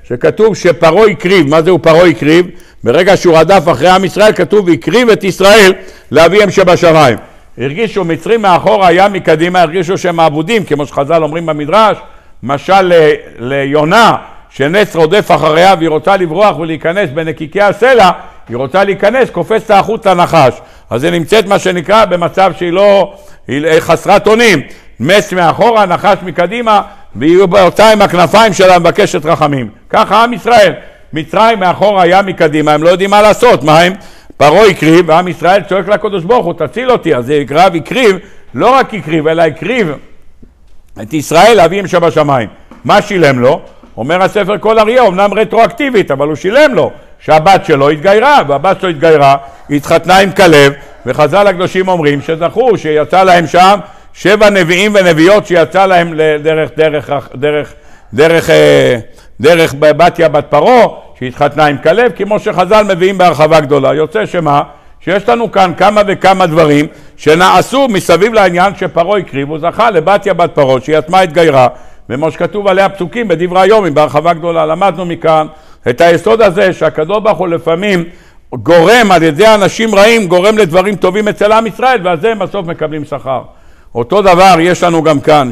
שכתוב שפרעה הקריב. מה זהו פרעה הקריב? ברגע שהוא רדף אחרי עם ישראל, כתוב הקריב את ישראל לאביהם שבשמיים. הרגישו מצרים מאחור, היה מקדימה, הרגישו שהם מעבודים, כמו שחז"ל אומרים במדרש, משל ליונה, שנץ רודף אחריה והיא רוצה לברוח ולהיכנס בנקיקי הסלע, היא רוצה להיכנס, קופצת החוץ לנחש. אז היא נמצאת מה שנקרא במצב שהיא לא, היא חסרת אונים. מס מאחורה, נחש מקדימה, והיא באותה עם הכנפיים שלה מבקשת רחמים. ככה עם ישראל, מצרים מאחורה היה מקדימה, הם לא יודעים מה לעשות. מה הם? פרעה הקריב, ועם ישראל צועק לקדוש ברוך הוא, תציל אותי. אז הקרב הקריב, לא רק הקריב, אלא הקריב את ישראל לאביהם שבשמיים. מה שילם לו? אומר הספר כל אריה, אמנם רטרואקטיבית, אבל הוא שילם לו שהבת שלו התגיירה, והבת שלו התגיירה, התחתנה עם כלב, וחז"ל הקדושים אומרים שזכו שיצא להם שם שבע נביאים ונביאות שיצא להם לדרך, דרך, דרך, דרך, דרך בתיה בת פרעה, שהתחתנה עם כלב, כמו שחז"ל מביאים בהרחבה גדולה. יוצא שמה? שיש לנו כאן כמה וכמה דברים שנעשו מסביב לעניין שפרעה הקריב, הוא זכה לבתיה בת פרעה, שהיא עצמה התגיירה, ומה שכתוב עליה פסוקים בדברי היומי בהרחבה גדולה. למדנו מכאן את היסוד הזה שהקדוש ברוך הוא לפעמים גורם על ידי אנשים רעים, גורם לדברים טובים אצל עם ישראל, ועל זה הם בסוף מקבלים שכר. אותו דבר יש לנו גם כאן.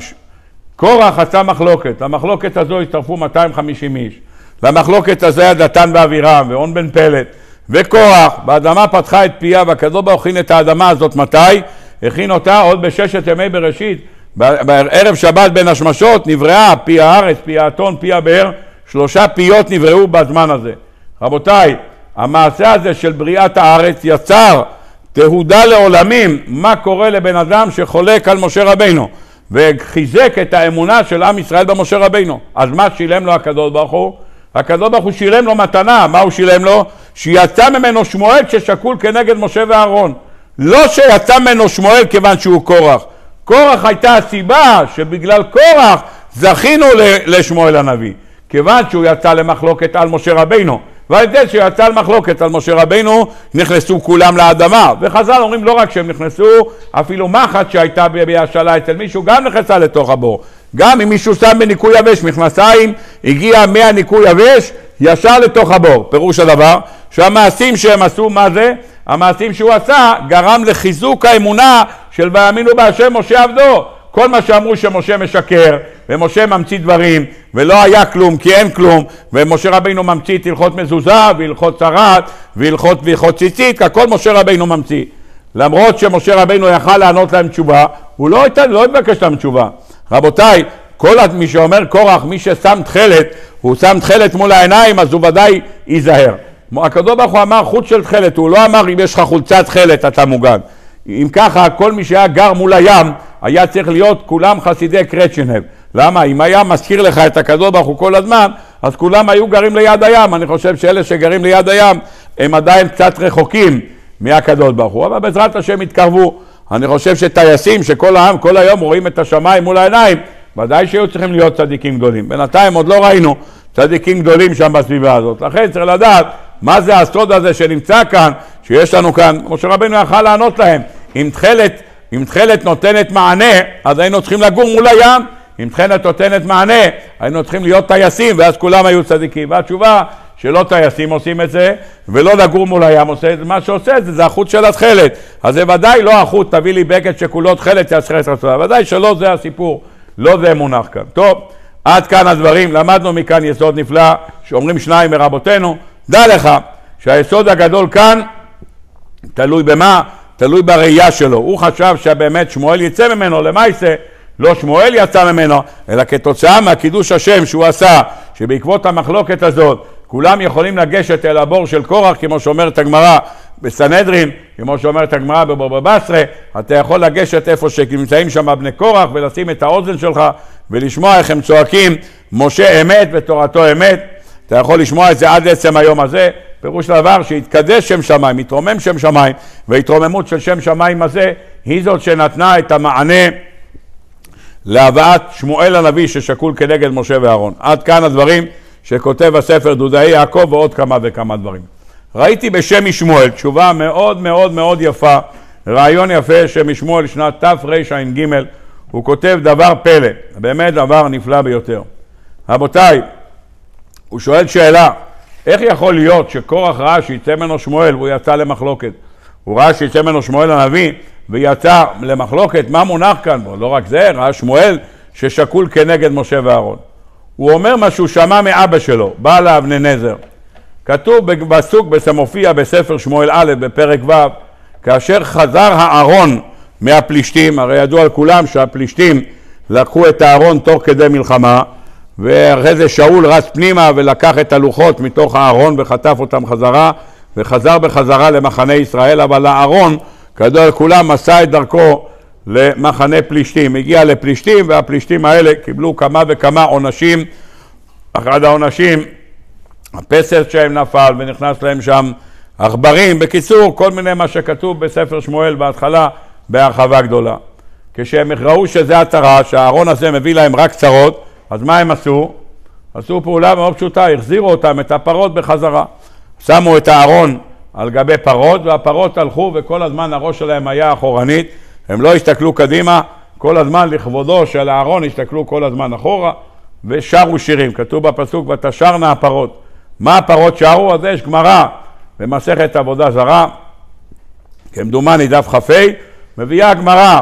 קורח עשה מחלוקת, למחלוקת הזו הצטרפו מאתיים וחמישים איש. למחלוקת הזו היה דתן ואבירם ואון בן פלט וקורח, באדמה פתחה את פיה, והקדוש ברוך הוא הכין את האדמה הזאת. מתי? הכין אותה עוד בששת ימי בראשית, בערב שבת בין השמשות נבראה פי הארץ, פי האתון, פי הבאר, שלושה פיות נבראו בזמן הזה. רבותיי, המעשה הזה של בריאת הארץ יצר תהודה לעולמים מה קורה לבן אדם שחולק על משה רבינו, וחיזק את האמונה של עם ישראל במשה רבינו. אז מה שילם לו הקדוש ברוך הוא? הקדוש ברוך הוא שילם לו מתנה. מה הוא שילם לו? שיצא ממנו שמואל ששקול כנגד משה ואהרון. לא שיצא ממנו שמואל כיוון שהוא קורח. קורח הייתה הסיבה שבגלל קורח זכינו לשמואל הנביא, כיוון שהוא יצא למחלוקת על משה רבינו, ועל זה שהוא יצא למחלוקת על משה רבינו נכנסו כולם לאדמה. וחז"ל אומרים לא רק שהם נכנסו, אפילו מחט שהייתה בהשאלה אצל מישהו גם נכנסה לתוך הבור. גם אם מישהו שם בניקוי יבש מכנסיים, הגיע מהניקוי יבש ישר לתוך הבור. פירוש הדבר שהמעשים שהם עשו, מה זה? המעשים שהוא עשה גרם לחיזוק האמונה של ויאמינו בהשם משה עבדו. כל מה שאמרו שמשה משקר ומשה ממציא דברים ולא היה כלום כי אין כלום, ומשה רבינו ממציא את הלכות מזוזה והלכות צרת והלכות והלכות ציצית, הכל משה רבינו ממציא. למרות שמשה רבינו יכל לענות להם תשובה, הוא לא, לא יבקש להם תשובה. רבותיי, כל מי שאומר קורח, מי ששם תחלת, הוא שם תחלת מול העיניים, אז הוא ודאי ייזהר. הקדוש ברוך הוא אמר חוץ של תחלת, הוא לא אמר אם יש לך חולצת תחלת אתה מוגן. אם ככה, כל מי שהיה גר מול הים היה צריך להיות כולם חסידי קרצ'נב. למה? אם היה מזכיר לך את הקדוש ברוך הוא כל הזמן, אז כולם היו גרים ליד הים. אני חושב שאלה שגרים ליד הים הם עדיין קצת רחוקים מהקדוש ברוך הוא, אבל בעזרת השם התקרבו. אני חושב שטייסים שכל העם כל היום רואים את השמיים מול העיניים, ודאי שהיו צריכים להיות צדיקים גדולים. בינתיים עוד לא ראינו צדיקים גדולים שם בסביבה הזאת. לכן צריך לדעת מה זה הסוד הזה שנמצא כאן, שיש לנו כאן. משה רבינו יכל לענות להם, אם תחלת, אם תחלת נותנת מענה, אז היינו צריכים לגור מול הים. אם תחלת נותנת מענה, היינו צריכים להיות טייסים, ואז כולם היו צדיקים. והתשובה שלא טייסים עושים את זה, ולא לגור מול הים עושה את זה. מה שעושה את זה, זה החוט של התחלת. אז זה ודאי לא החוט, תביא לי בגד שכולו תחלת, יצחת רצועה. ודאי שלא זה הסיפור, לא זה מונח כאן. טוב, עד כאן הדברים. למדנו מכאן יסוד נפלא, שאומרים שניים מרבותינו. דע לך שהיסוד הגדול כאן תלוי במה? תלוי בראייה שלו. הוא חשב שבאמת שמואל יצא ממנו, למעשה לא שמואל יצא ממנו, אלא כתוצאה מהקידוש השם שהוא עשה, שבעקבות המחלוקת הזאת כולם יכולים לגשת אל הבור של קורח, כמו שאומרת הגמרא בסנהדרין, כמו שאומרת הגמרא בבבא בסרה, אתה יכול לגשת איפה שנמצאים שם בני קורח ולשים את האוזן שלך ולשמוע איך הם צועקים משה אמת ותורתו אמת. אתה יכול לשמוע את זה עד עצם היום הזה. פירוש דבר שהתקדש שם שמיים, התרומם שם שמיים, והתרוממות של שם שמיים הזה היא זאת שנתנה את המענה להבאת שמואל הנביא ששקול כנגד משה ואהרון. עד כאן הדברים שכותב הספר דודאי יעקב ועוד כמה וכמה דברים. ראיתי בשם משמואל תשובה מאוד מאוד מאוד יפה, רעיון יפה שמשמואל שנת תרע"ג, הוא כותב דבר פלא, באמת דבר נפלא ביותר. רבותיי, הוא שואל שאלה, איך יכול להיות שקורח ראה שיצא ממנו שמואל והוא יצא למחלוקת? הוא ראה שיצא ממנו שמואל הנביא ויצא למחלוקת, מה מונח כאן בו? לא רק זה, ראה שמואל ששקול כנגד משה ואהרון. הוא אומר מה שהוא שמע מאבא שלו, בא לאבני נזר. כתוב בפסוק שמופיע בספר שמואל א' בפרק ו', כאשר חזר הארון מהפלישתים, הרי ידוע על כולם שהפלישתים לקחו את הארון תוך כדי מלחמה, ואחרי זה שאול רץ פנימה ולקח את הלוחות מתוך הארון וחטף אותם חזרה, וחזר בחזרה למחנה ישראל, אבל הארון, כידוע על כולם, עשה את דרכו למחנה פלישתים. הגיע לפלישתים, והפלישתים האלה קיבלו כמה וכמה עונשים. אחד העונשים, הפסל שהם נפל ונכנס להם שם עכברים. בקיצור, כל מיני מה שכתוב בספר שמואל בהתחלה בהרחבה גדולה. כשהם ראו שזה הצרה, שהארון הזה מביא להם רק צרות, אז מה הם עשו? עשו פעולה מאוד פשוטה, החזירו אותם, את הפרות בחזרה. שמו את הארון על גבי פרות, והפרות הלכו וכל הזמן הראש שלהם היה אחורנית. הם לא הסתכלו קדימה, כל הזמן לכבודו של הארון הסתכלו כל הזמן אחורה, ושרו שירים. כתוב בפסוק, ותשרנה הפרות. מה הפרות שרו? אז יש גמרא במסכת עבודה זרה, כמדומני דף חפי, מביאה גמרא.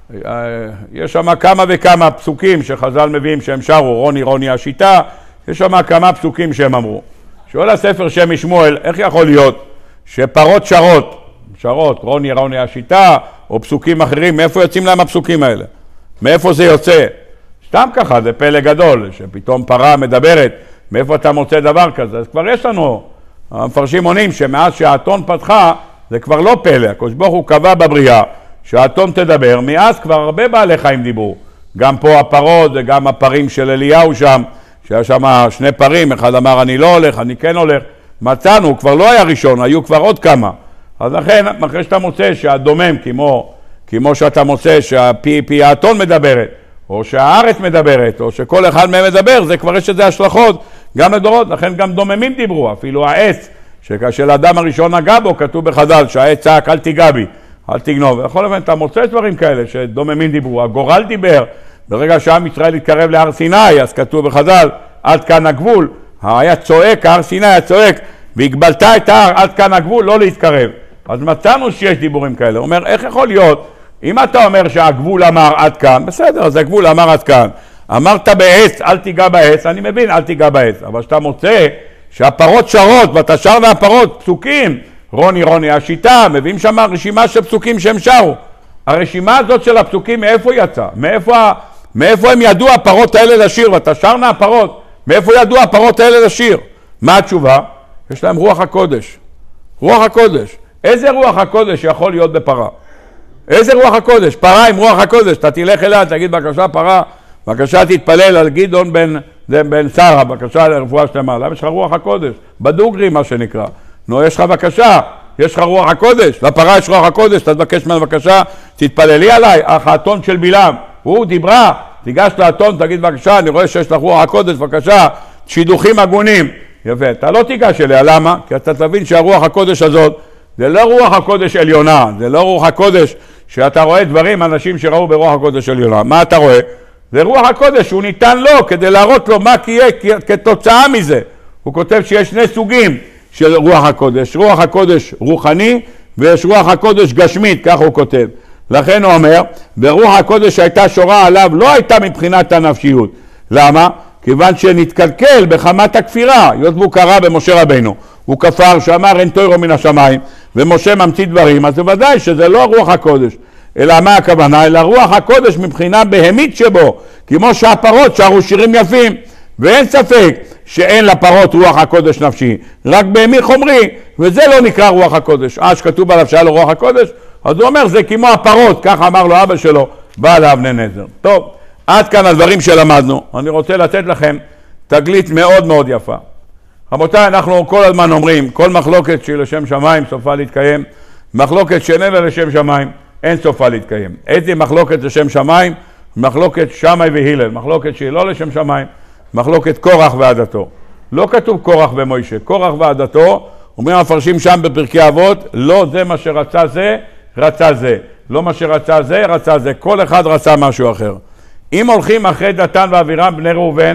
יש שם כמה וכמה פסוקים שחז"ל מביאים שהם שרו, רוני רוני השיטה, יש שם כמה פסוקים שהם אמרו. שואל הספר שם משמואל, איך יכול להיות שפרות שרות, שרות, רוני רוני השיטה, או פסוקים אחרים, מאיפה יוצאים להם הפסוקים האלה? מאיפה זה יוצא? סתם ככה, זה פלא גדול, שפתאום פרה מדברת, מאיפה אתה מוצא דבר כזה? אז כבר יש לנו, המפרשים עונים שמאז שהאתון פתחה, זה כבר לא פלא, הקדוש ברוך הוא קבע בבריאה, שהאתון תדבר, מאז כבר הרבה בעלי חיים דיברו, גם פה הפרות וגם הפרים של אליהו שם, שהיה שם שני פרים, אחד אמר אני לא הולך, אני כן הולך, מצאנו, כבר לא היה ראשון, היו כבר עוד כמה. אז לכן, אחרי שאתה מוצא שהדומם, כמו, כמו שאתה מוצא שהפי פי האתון מדברת, או שהארץ מדברת, או שכל אחד מהם מדבר, זה כבר יש איזה השלכות, גם לדורות, לכן גם דוממים דיברו, אפילו העץ, שכאשר האדם הראשון נגע בו, כתוב בחז"ל, שהעץ צעק, אל תיגע בי, אל תגנוב. בכל אופן, אתה מוצא דברים כאלה שדוממים דיברו, הגורל דיבר, ברגע שעם ישראל התקרב להר סיני, אז כתוב בחז"ל, עד כאן הגבול, היה צועק, הר סיני היה צועק, והגבלת את ההר עד כאן הגבול, לא להתקרב. אז מצאנו שיש דיבורים כאלה. הוא אומר, איך יכול להיות? אם אתה אומר שהגבול אמר עד כאן, בסדר, אז הגבול אמר עד כאן. אמרת בעץ, אל תיגע בעץ, אני מבין, אל תיגע בעץ. אבל שאתה מוצא שהפרות שרות, ותשרנה הפרות, פסוקים, רוני רוני השיטה, מביאים שם רשימה של פסוקים שהם שרו. הרשימה הזאת של הפסוקים, מאיפה יצא? מאיפה, מאיפה הם ידעו הפרות האלה לשיר? ותשרנה הפרות, מאיפה ידעו הפרות האלה לשיר? מה התשובה? יש להם רוח הקודש. רוח הקודש. איזה רוח הקודש יכול להיות בפרה? איזה רוח הקודש? פרה עם רוח הקודש. אתה תלך אליה, תגיד בבקשה פרה, בבקשה תתפלל על גדעון בן, בן שרה, בבקשה לרפואה שלמה. למה יש לך רוח הקודש? בדוגרי מה שנקרא. נו, יש לך בבקשה, יש לך רוח הקודש. לפרה יש רוח הקודש, אתה תבקש ממנו בבקשה, תתפללי עליי. אך האתון של בלעם, הוא דיברה, תיגש לאתון, תגיד בבקשה, אני רואה שיש לך רוח הקודש, בבקשה, שידוכים הגונים. יפה, אתה לא תיגש אליה, למה? כי אתה תבין שהרוח הקודש הזאת, זה לא רוח הקודש עליונה, זה לא רוח הקודש שאתה רואה דברים, אנשים שראו ברוח הקודש עליונה. מה אתה רואה? זה רוח הקודש, הוא ניתן לו כדי להראות לו מה יהיה כתוצאה מזה. הוא כותב שיש שני סוגים של רוח הקודש, רוח הקודש רוחני ויש רוח הקודש גשמית, כך הוא כותב. לכן הוא אומר, ברוח הקודש שהייתה שורה עליו לא הייתה מבחינת הנפשיות. למה? כיוון שנתקלקל בחמת הכפירה, היות והוא קרא במשה רבינו, הוא כפר שאמר אין תוירו מן השמיים, ומשה ממציא דברים, אז בוודאי שזה לא רוח הקודש, אלא מה הכוונה? אלא רוח הקודש מבחינה בהמית שבו, כמו שהפרות שרו שירים יפים, ואין ספק שאין לפרות רוח הקודש נפשי, רק בהמי חומרי, וזה לא נקרא רוח הקודש. אה, שכתוב עליו שהיה לו רוח הקודש, אז הוא אומר זה כמו הפרות, כך אמר לו אבא שלו, בעל אבני נזר. טוב, עד כאן הדברים שלמדנו. אני רוצה לתת לכם תגלית מאוד מאוד יפה. רבותיי, אנחנו כל הזמן אומרים, כל מחלוקת שהיא לשם שמיים סופה להתקיים, מחלוקת שאיננה לשם שמיים, אין סופה להתקיים. איזה מחלוקת לשם שמיים? מחלוקת שמאי והילל, מחלוקת שהיא לא לשם שמיים, מחלוקת קורח ועדתו. לא כתוב קורח ומוישה, קורח ועדתו, אומרים המפרשים שם בפרקי אבות, לא זה מה שרצה זה, רצה זה. לא מה שרצה זה, רצה זה. כל אחד רצה משהו אחר. אם הולכים אחרי דתן ואבירם בני ראובן,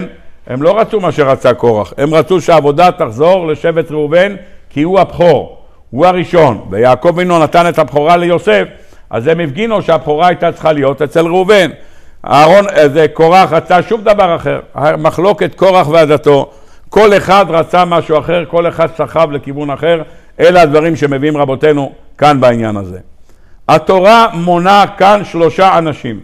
הם לא רצו מה שרצה קורח, הם רצו שהעבודה תחזור לשבט ראובן, כי הוא הבכור, הוא הראשון, ויעקב אבינו נתן את הבכורה ליוסף, אז הם הפגינו שהבכורה הייתה צריכה להיות אצל ראובן. אהרון, זה קורח רצה שום דבר אחר, מחלוקת קורח ועדתו, כל אחד רצה משהו אחר, כל אחד סחב לכיוון אחר, אלה הדברים שמביאים רבותינו כאן בעניין הזה. התורה מונה כאן שלושה אנשים.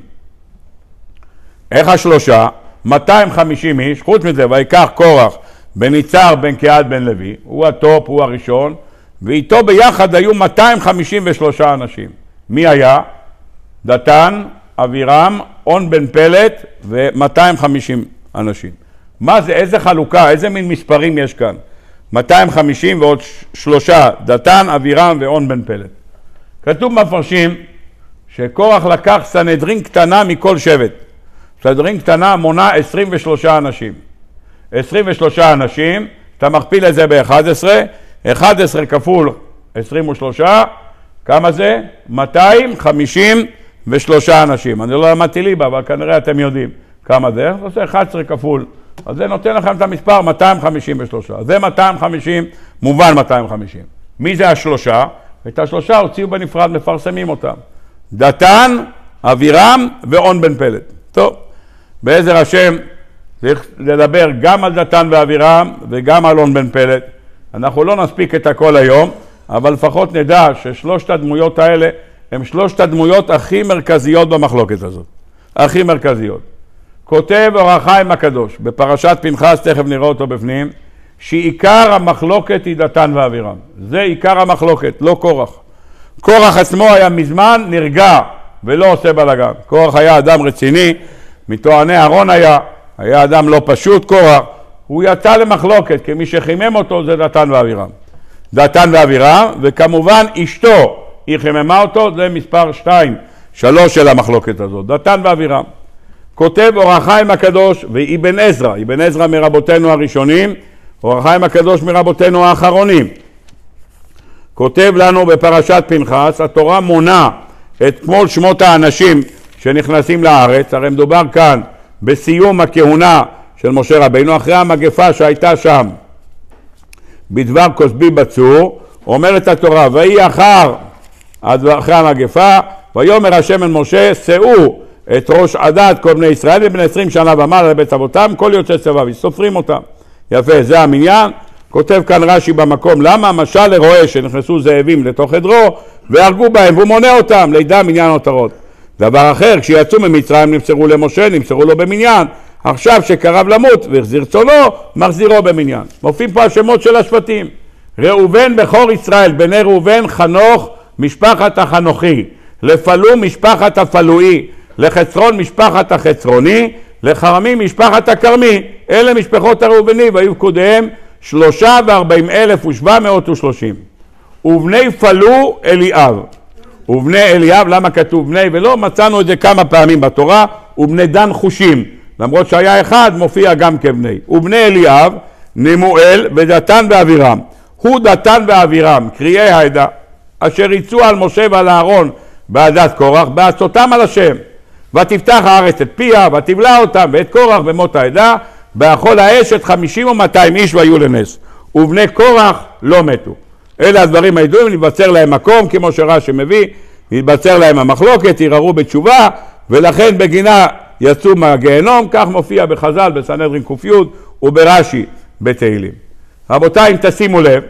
איך השלושה? מאתיים וחמישים איש, חוץ מזה, ויקח קורח בן יצהר בן קהת בן לוי, הוא הטופ, הוא הראשון, ואיתו ביחד היו מאתיים חמישים ושלושה אנשים. מי היה? דתן, אבירם, און בן פלט ו-מאתיים וחמישים אנשים. מה זה, איזה חלוקה, איזה מין מספרים יש כאן? מאתיים וחמישים ועוד שלושה, דתן, אבירם ואון בן פלט. כתוב מפרשים שקורח לקח סנהדרין קטנה מכל שבט. סנהדרין קטנה מונה עשרים ושלושה אנשים. עשרים ושלושה אנשים, אתה מכפיל את זה ב-אחת עשרה, אחת עשרה כפול עשרים ושלוש, כמה זה? מאתיים חמישים ושלושה אנשים. אני לא למדתי ליבה, אבל כנראה אתם יודעים כמה זה. זה עושה אחת עשרה כפול. אז זה נותן לכם את המספר מאתיים חמישים ושלוש. זה מאתיים וחמישים, מובן מאתיים וחמישים. מי זה השלושה? את השלושה הוציאו בנפרד, מפרסמים אותם. דתן, אבירם ואון בן פלט. טוב, בעזר השם צריך לדבר גם על דתן ואבירם וגם על און בן פלט. אנחנו לא נספיק את הכל היום, אבל לפחות נדע ששלושת הדמויות האלה הם שלושת הדמויות הכי מרכזיות במחלוקת הזאת. הכי מרכזיות. כותב אור החיים הקדוש בפרשת פנחס, תכף נראה אותו בפנים, שעיקר המחלוקת היא דתן ואבירם. זה עיקר המחלוקת, לא קורח. קורח עצמו היה מזמן נרגע ולא עושה בלגן. קורח היה אדם רציני, מטועני אהרון היה, היה אדם לא פשוט קורח. הוא יצא למחלוקת, כי מי שחימם אותו זה דתן ואבירם. דתן ואבירם, וכמובן אשתו, היא חיממה אותו, זה מספר שתיים, שלוש של המחלוקת הזאת. דתן ואבירם. כותב אור החיים הקדוש, ואבן עזרא, אבן עזרא מרבותינו הראשונים, אור החיים הקדוש מרבותינו האחרונים. כותב לנו בפרשת פנחס, התורה מונה את כל שמות האנשים שנכנסים לארץ, הרי מדובר כאן בסיום הכהונה של משה רבינו, אחרי המגפה שהייתה שם, בדבר כוסבי בצור, אומרת התורה, ויהי אחר, אחרי המגפה, ויאמר השם אל משה, שאו את ראש עדת כל בני ישראל, ובני עשרים שנה ומעלה לבית אבותם, כל יוצא סבבי, סופרים אותם. יפה, זה המניין. כותב כאן רש"י במקום, למה? משל לרועה שנכנסו זאבים לתוך עדרו, והרגו בהם, והוא מונה אותם, לידע מניין אותרות. דבר אחר, כשיצאו ממצרים נמסרו למשה, נמסרו לו במניין. עכשיו שקרב למות והחזיר צונו, מחזירו במניין. מופיעים פה השמות של השבטים. ראובן בכור ישראל, בני ראובן חנוך משפחת החנוכי, לפלו משפחת הפלואי, לחצרון משפחת החצרוני, לחרמי משפחת הכרמי. אלה משפחות הראובני, והיו פקודיהם שלושה וארבעים אלף ושבע מאות ושלושים. ובני פלו אליאב. ובני אליאב, למה כתוב בני ולא? מצאנו את זה כמה פעמים בתורה. ובני דן חושים, למרות שהיה אחד, מופיע גם כבני. ובני אליאב, נמואל ודתן ואבירם. הוא דתן ואבירם, קריאי העדה, אשר יצאו על משה ועל אהרון בעדת קורח, בעצותם על השם. ותפתח הארץ את פיה, ותבלע אותם, ואת קורח במות העדה, באכול האש את חמישים ומאתיים איש והיו לנס. ובני קורח לא מתו. אלה הדברים הידועים, נתבצר להם מקום, כמו שרש"י מביא, נתבצר להם המחלוקת, יררו בתשובה, ולכן בגינה יצאו מהגיהנום, כך מופיע בחז"ל, בסנהדרין ק"י וברש"י בתהילים. רבותיי, אם תשימו לב,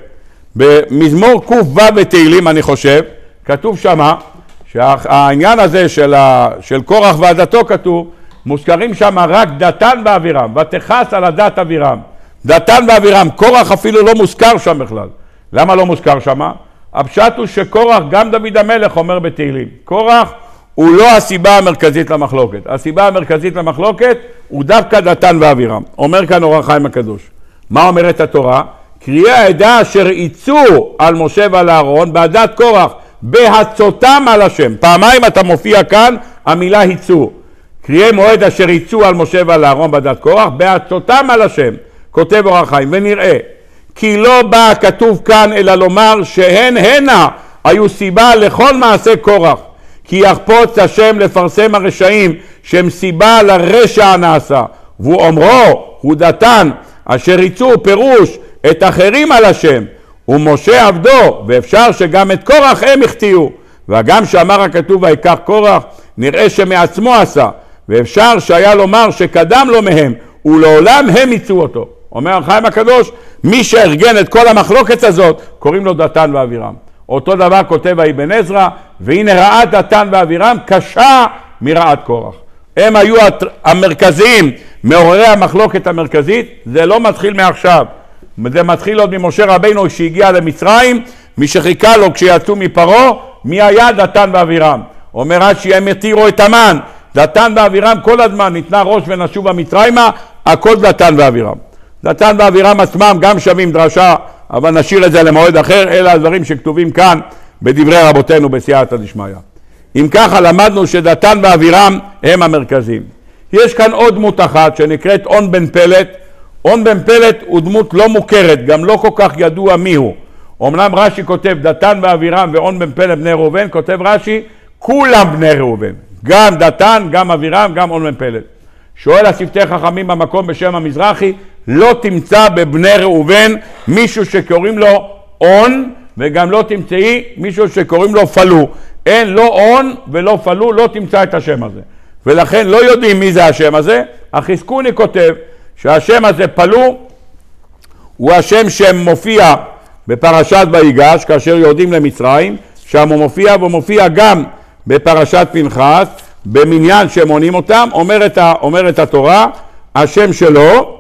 במזמור ק"ו בתהילים, אני חושב, כתוב שמה, שהעניין הזה של, ה... של קורח ועדתו כתוב, מוזכרים שם רק דתן ואבירם, ותכס על הדת אבירם. דתן ואבירם, קורח אפילו לא מוזכר שם בכלל. למה לא מוזכר שם? הפשט הוא שקורח, גם דוד המלך אומר בתהילים, קורח הוא לא הסיבה המרכזית למחלוקת. הסיבה המרכזית למחלוקת הוא דווקא דתן ואבירם. אומר כאן אור החיים הקדוש. מה אומרת התורה? קריאי העדה אשר יצאו על משה ועל אהרון בעדת קורח, בהצותם על השם. פעמיים אתה מופיע כאן המילה יצאו. קריאי מועד אשר יצאו על משה ועל אהרון בעדת קורח, בהצותם על השם. כותב אור החיים, ונראה כי לא בא כתוב כאן אלא לומר שהן הנה היו סיבה לכל מעשה קורח, כי יחפוץ השם לפרסם הרשעים שהם סיבה לרשע הנעשה, והוא אומרו הוא דתן, אשר יצאו פירוש את אחרים על השם, ומשה עבדו, ואפשר שגם את קורח הם החטיאו. וגם שאמר הכתוב ויקח קורח, נראה שמעצמו עשה, ואפשר שהיה לומר שקדם לו מהם, ולעולם הם יצאו אותו. אומר החיים הקדוש, מי שארגן את כל המחלוקת הזאת, קוראים לו דתן ואבירם. אותו דבר כותב האבן עזרא, והנה רעת דתן ואבירם קשה מרעת קורח. הם היו המרכזיים, מעוררי המחלוקת המרכזית. זה לא מתחיל מעכשיו, זה מתחיל עוד ממשה רבינו שהגיע למצרים, מי שחיכה לו כשיצאו מפרעה, מי היה דתן ואבירם. אומר רש"י, הם התירו את המן, דתן ואבירם כל הזמן, ניתנה ראש ונשובה מצרימה, הכל דתן ואבירם. דתן ואבירם עצמם גם שווים דרשה, אבל נשאיר את זה למועד אחר. אלה הדברים שכתובים כאן בדברי רבותינו בסייעתא דשמיא. אם ככה למדנו שדתן ואבירם הם המרכזיים. יש כאן עוד דמות אחת שנקראת און בן פלט. און בן פלט הוא דמות לא מוכרת, גם לא כל כך ידוע מי הוא. אמנם רש"י כותב דתן ואבירם ואון בן פלט בני ראובן, כותב רש"י כולם בני ראובן, גם דתן, גם אבירם, גם און בן פלט. שואל השפתי חכמים במקום בשם המזרחי, לא תמצא בבני ראובן מישהו שקוראים לו און, וגם לא תמצאי מישהו שקוראים לו פלו. אין לא און ולא פלו, לא תמצא את השם הזה. ולכן לא יודעים מי זה השם הזה. החזקוני כותב שהשם הזה פלו הוא השם שמופיע בפרשת ויגש כאשר יורדים למצרים, שם הוא מופיע, והוא מופיע גם בפרשת פנחס, במניין שמונים אותם. אומרת, אומרת התורה, השם שלו,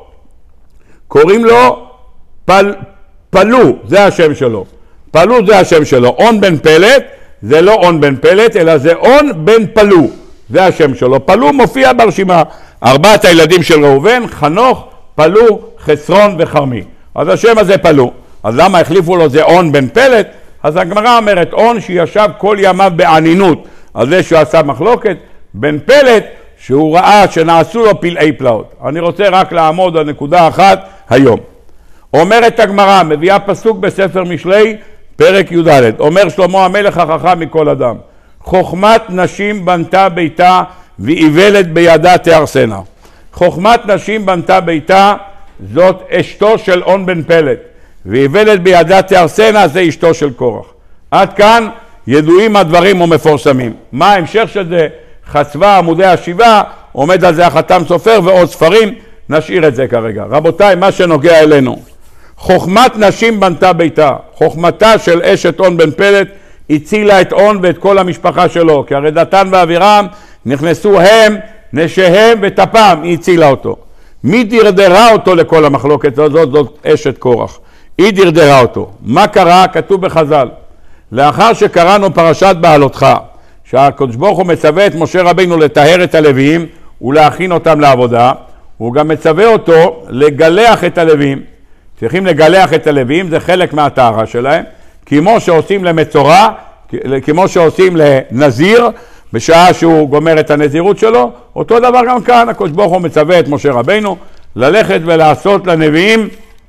קוראים לו פל, פלו, זה השם שלו. פלו זה השם שלו. און בן פלט, זה לא און בן פלט, אלא זה און בן פלו, זה השם שלו. פלו מופיע ברשימה. ארבעת הילדים של ראובן, חנוך, פלו, חסרון וחרמי. אז השם הזה פלו. אז למה החליפו לו זה און בן פלט? אז הגמרא אומרת, און שישב כל ימיו בענינות, על זה שהוא עשה מחלוקת, בן פלט שהוא ראה שנעשו לו פלאי פלאות. אני רוצה רק לעמוד על נקודה אחת היום. אומרת הגמרא, מביאה פסוק בספר משלי, פרק י"ד. אומר שלמה המלך החכם מכל אדם, חוכמת נשים בנתה ביתה ואיוולת בידה תהרסנה. חוכמת נשים בנתה ביתה, זאת אשתו של און בן פלט, ואיוולת בידה תהרסנה זה אשתו של קורח. עד כאן ידועים הדברים ומפורסמים. מה ההמשך של זה? חצבה עמודי השבעה, עומד על זה החתם סופר ועוד ספרים, נשאיר את זה כרגע. רבותיי, מה שנוגע אלינו, חוכמת נשים בנתה ביתה. חוכמתה של אשת און בן פלט הצילה את און ואת כל המשפחה שלו, כי הרי דתן ואבירם נכנסו הם, נשיהם וטפם, היא הצילה אותו. מי דרדרה אותו לכל המחלוקת הזאת? זאת אשת קורח. היא דרדרה אותו. מה קרה? כתוב בחז"ל. לאחר שקראנו פרשת בעלותך, שהקדוש ברוך הוא מצווה את משה רבינו לטהר את הלוויים ולהכין אותם לעבודה, הוא גם מצווה אותו לגלח את הלוויים. צריכים לגלח את הלוויים, זה חלק מהטהרה שלהם, כמו שעושים למצורע, כמו שעושים לנזיר, בשעה שהוא גומר את הנזירות שלו. אותו דבר גם כאן, הקדוש ברוך הוא מצווה את משה רבינו ללכת ולעשות לנביאים,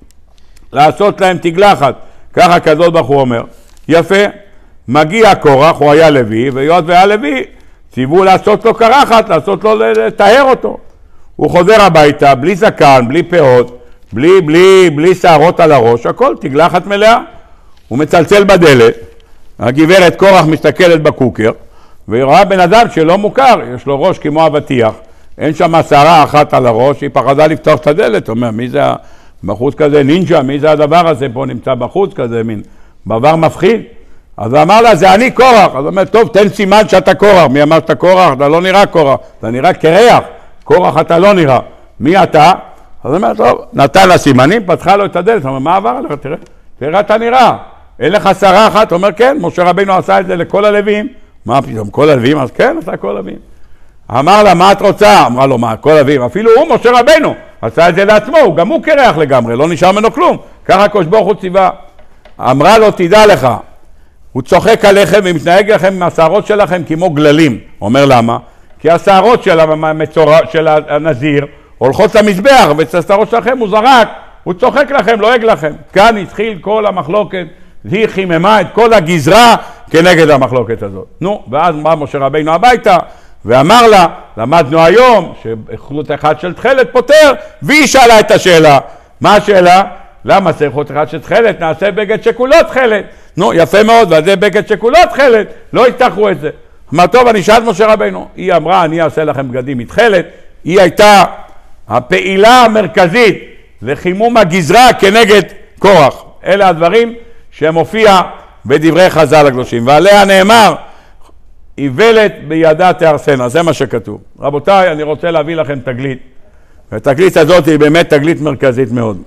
לעשות להם תגלחת. ככה הקדוש ברוך הוא אומר. יפה. מגיע קורח, הוא היה לוי, והיות והיה לוי, ציוו לעשות לו קרחת, לעשות לו לטהר אותו. הוא חוזר הביתה, בלי זקן, בלי פאות, בלי, בלי, בלי שערות על הראש, הכל תגלחת מלאה. הוא מצלצל בדלת, הגברת קורח מסתכלת בקוקר, והיא רואה בן אדם שלא מוכר, יש לו ראש כמו אבטיח, אין שם שערה אחת על הראש, היא פחדה לפתוח את הדלת, אומר, מי זה בחוץ כזה נינג'ה, מי זה הדבר הזה פה נמצא בחוץ כזה, מין דבר מפחיד. אז אמר לה, זה אני קורח. אז אומר, טוב, תן סימן שאתה קורח. מי אמר שאתה קורח? אתה לא נראה קורח, אתה נראה קרח. קורח אתה לא נראה. מי אתה? אז אומר, טוב, נתן לה סימנים, פתחה לו את הדלת. אומר, מה עבר עליך? תראה, תראה אתה נראה. אין לך שרה אחת? אומר, כן, משה רבינו עשה את זה לכל הלוויים. מה פתאום, כל הלוויים? אז כן, עשה כל הלוויים. אמר לה, מה את רוצה? אמרה לו, מה, כל הלוויים? אפילו הוא, משה רבינו, עשה את זה לעצמו, הוא גם הוא קרח לגמרי, לא נשאר ממנו כלום. ככה הקדוש ברוך הוא ציווה. אמרה לו, תדע לך, הוא צוחק עליכם ומתנהג לכם עם השערות שלכם כמו גללים. אומר למה? כי השערות של, המצורה, של הנזיר הולכות למזבח, ואת השערות שלכם הוא זרק, הוא צוחק לכם, לועג לכם. כאן התחיל כל המחלוקת, היא חיממה את כל הגזרה כנגד המחלוקת הזאת. נו, ואז בא משה רבינו הביתה, ואמר לה, למדנו היום שאיכות אחד של תכלת פותר, והיא שאלה את השאלה. מה השאלה? למה זה איכות אחד של תכלת? נעשה בגד שכולו תכלת. נו, יפה מאוד, וזה בגד שכולו תכלת, לא יצטרכו את זה. אמר, טוב, אני שאל משה רבינו. היא אמרה, אני אעשה לכם בגדים מתכלת. היא הייתה הפעילה המרכזית לחימום הגזרה כנגד קורח. אלה הדברים שמופיע בדברי חז"ל הקדושים. ועליה נאמר, איוולת בידה תהרסנה. זה מה שכתוב. רבותיי, אני רוצה להביא לכם תגלית. והתגלית הזאת היא באמת תגלית מרכזית מאוד.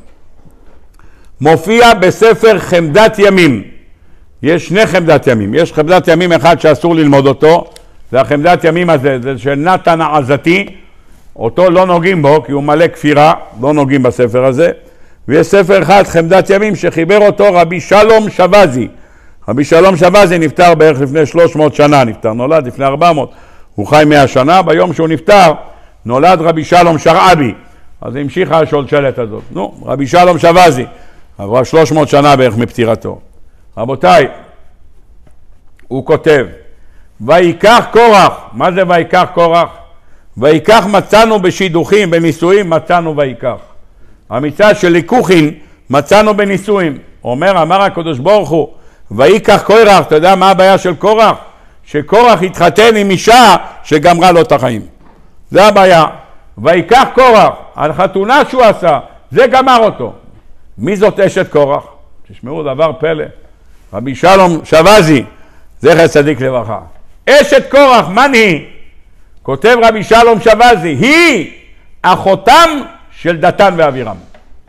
מופיע בספר חמדת ימים. יש שני חמדת ימים. יש חמדת ימים אחד שאסור ללמוד אותו. זה החמדת ימים הזה, זה של נתן העזתי. אותו לא נוגעים בו, כי הוא מלא כפירה. לא נוגעים בספר הזה. ויש ספר אחד, חמדת ימים, שחיבר אותו רבי שלום שבזי. רבי שלום שבזי נפטר בערך לפני שלוש מאות שנה. נפטר, נולד לפני ארבע מאות. הוא חי מאה שנה. ביום שהוא נפטר, נולד רבי שלום שרעבי. אז המשיכה השולשלת הזאת. נו, רבי שלום שבזי. עברה שלוש מאות שנה בערך מפטירתו. רבותיי, הוא כותב, ויקח קורח. מה זה ויקח קורח? ויקח מצאנו בשידוכים, בנישואים מצאנו ויקח. המצווה של ליקוחין מצאנו בנישואים. אומר, אמר הקדוש ברוך הוא, ויקח קורח. אתה יודע מה הבעיה של קורח? שקורח התחתן עם אישה שגמרה לו את החיים. זה הבעיה. ויקח קורח, על חתונה שהוא עשה, זה גמר אותו. מי זאת אשת קורח? תשמעו דבר פלא. רבי שלום שבזי, זכר צדיק לברכה. אשת קורח, מה היא? כותב רבי שלום שבזי, היא אחותם של דתן ואבירם.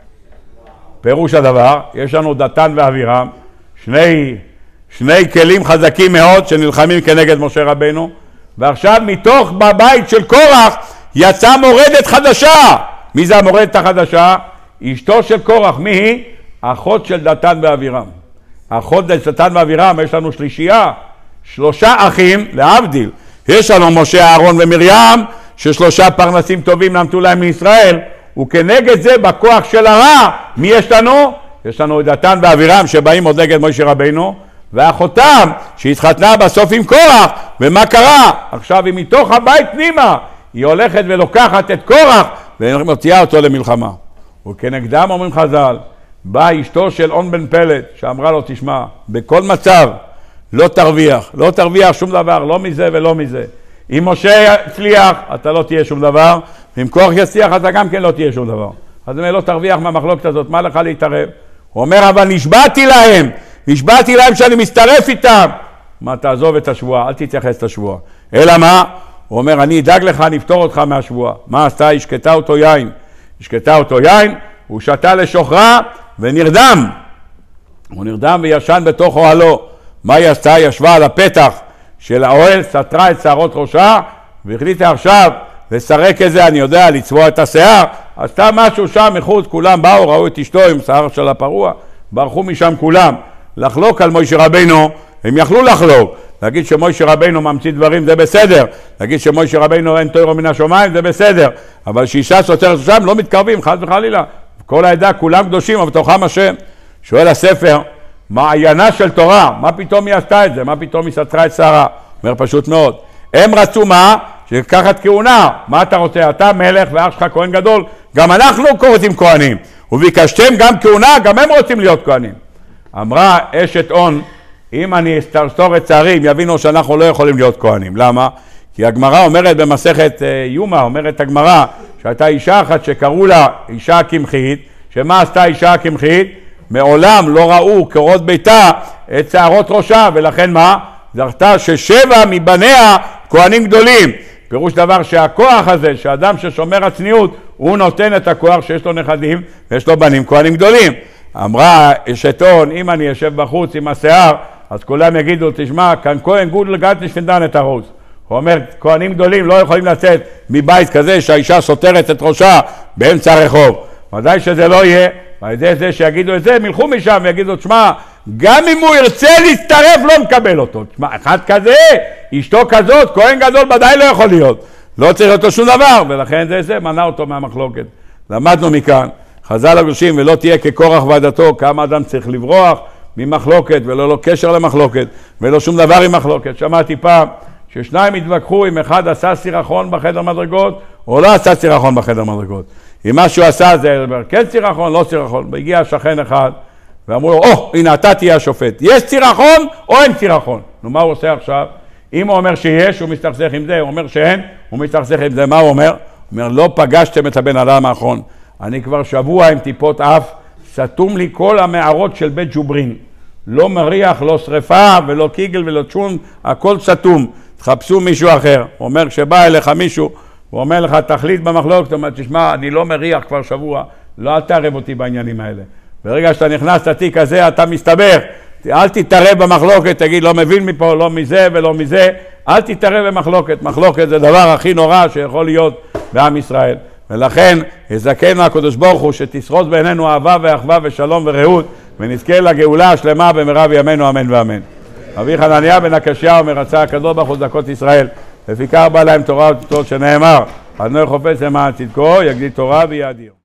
פירוש הדבר, יש לנו דתן ואבירם, שני, שני כלים חזקים מאוד שנלחמים כנגד משה רבנו, ועכשיו מתוך בבית של קורח יצאה מורדת חדשה. מי זה המורדת החדשה? אשתו של קורח. מי היא? אחות של דתן ואבירם. אחות של דתן ואבירם, יש לנו שלישייה, שלושה אחים, להבדיל. יש לנו משה, אהרון ומרים, ששלושה פרנסים טובים נמתו להם מישראל, וכנגד זה בכוח של הרע, מי יש לנו? יש לנו דתן ואבירם שבאים עוד נגד משה רבינו, ואחותם שהתחתנה בסוף עם קורח. ומה קרה? עכשיו היא מתוך הבית פנימה, היא הולכת ולוקחת את קורח ומוציאה אותו למלחמה. וכנגדם אומרים חז"ל, באה אשתו של און בן פלט שאמרה לו, תשמע, בכל מצב לא תרוויח, לא תרוויח שום דבר, לא מזה ולא מזה. אם משה יצליח, אתה לא תהיה שום דבר, אם קורח יצליח, אתה גם כן לא תהיה שום דבר. אז אם לא תרוויח מהמחלוקת הזאת, מה לך להתערב? הוא אומר, אבל נשבעתי להם, נשבעתי להם שאני מסתרף איתם. מה, תעזוב את השבועה, אל תתייחס לשבועה. אלא מה? הוא אומר, אני אדאג לך, נפתור אותך מהשבועה. מה עשתה? השקטה אותו יין. השקטה אותו יין, הוא שתה לשוחרה ונרדם. הוא נרדם וישן בתוך אוהלו. מה היא עשתה? ישבה על הפתח של האוהל, סתרה את שערות ראשה, והחליטה עכשיו לסרק את זה, אני יודע, לצבוע את השיער. עשתה משהו שם מחוץ, כולם באו, ראו את אשתו עם שיער של הפרוע, ברחו משם כולם. לחלוק על משה רבינו, הם יכלו לחלוק. להגיד שמשה רבינו ממציא דברים זה בסדר, להגיד שמשה רבינו אין תורה מן השמיים זה בסדר, אבל שאישה סותרת שם לא מתקרבים, חס וחלילה. כל העדה כולם קדושים, אבל תוכם השם. שואל הספר, מעיינה של תורה, מה פתאום היא עשתה את זה? מה פתאום היא סתרה את שערה? אומר פשוט מאוד. הם רצו מה? שכחת כהונה. מה אתה רוצה? אתה מלך ואח שלך כהן גדול, גם אנחנו רוצים כהנים. וביקשתם גם כהונה, גם הם רוצים להיות כהנים. אמרה אשת און, אם אני אסתור את שערים, יבינו שאנחנו לא יכולים להיות כהנים. למה? כי הגמרא אומרת במסכת יומא, אומרת הגמרא, שהייתה אישה אחת שקראו לה אישה הקמחית, שמה עשתה אישה הקמחית? מעולם לא ראו קורות ביתה את שערות ראשה, ולכן מה? זכתה ששבע מבניה כהנים גדולים. פירוש דבר שהכוח הזה, שאדם ששומר הצניעות, הוא נותן את הכוח שיש לו נכדים ויש לו בנים כהנים גדולים. אמרה אשת און, אם אני יושב בחוץ עם השיער, אז כולם יגידו, תשמע, כאן כהן גודל גת נשפנדן את הראש. הוא אומר, כהנים גדולים לא יכולים לצאת מבית כזה שהאישה סותרת את ראשה באמצע הרחוב. ודאי שזה לא יהיה, ועל ידי זה שיגידו את זה, הם ילכו משם ויגידו, תשמע, גם אם הוא ירצה להצטרף, לא מקבל אותו. תשמע, אחד כזה, אשתו כזאת, כהן גדול ודאי לא יכול להיות. לא צריך אותו שום דבר, ולכן זה זה, מנע אותו מהמחלוקת. למדנו מכאן, חז"ל הקדושים, ולא תהיה כקורח ועדתו, כמה אדם צריך לברוח ממחלוקת, ולא לא קשר למחלוקת, ולא שום דבר עם מחלוקת. שמעתי פעם, ששניים התווכחו אם אחד עשה סירחון בחדר מדרגות או לא עשה סירחון בחדר מדרגות. אם מה שהוא עשה זה כן סירחון, לא סירחון. והגיע שכן אחד ואמרו לו, או, oh, הנה אתה תהיה השופט. יש סירחון או אין סירחון? נו, מה הוא עושה עכשיו? אם הוא אומר שיש, הוא מסתכסך עם זה. הוא אומר שאין, הוא מסתכסך עם זה. מה הוא אומר? הוא אומר, לא פגשתם את הבן אדם האחרון. אני כבר שבוע עם טיפות אף, סתום לי כל המערות של בית ג'וברין. לא מריח, לא שריפה ולא קיגל ולא צ'ון, הכל סתום. תחפשו מישהו אחר. הוא אומר, כשבא אליך מישהו, הוא אומר לך, תחליט במחלוקת, הוא אומר, תשמע, אני לא מריח כבר שבוע, לא אל תערב אותי בעניינים האלה. ברגע שאתה נכנס לתיק הזה, אתה מסתבר. אל תתערב במחלוקת, תגיד, לא מבין מפה, לא מזה ולא מזה. אל תתערב במחלוקת. מחלוקת זה הדבר הכי נורא שיכול להיות בעם ישראל. ולכן, יזכנו הקדוש ברוך הוא שתשרוד בינינו אהבה ואחווה ושלום ורעות, ונזכה לגאולה השלמה במהרה בימינו אמן ואמן. אבי חנניה בן הקשיא ומרצה הקדוש ברוך הוא צדקות ישראל. לפיכך בא להם תורה ותורה שנאמר, אדוני חופץ למען צדקו, יגדיל תורה ויאדיר.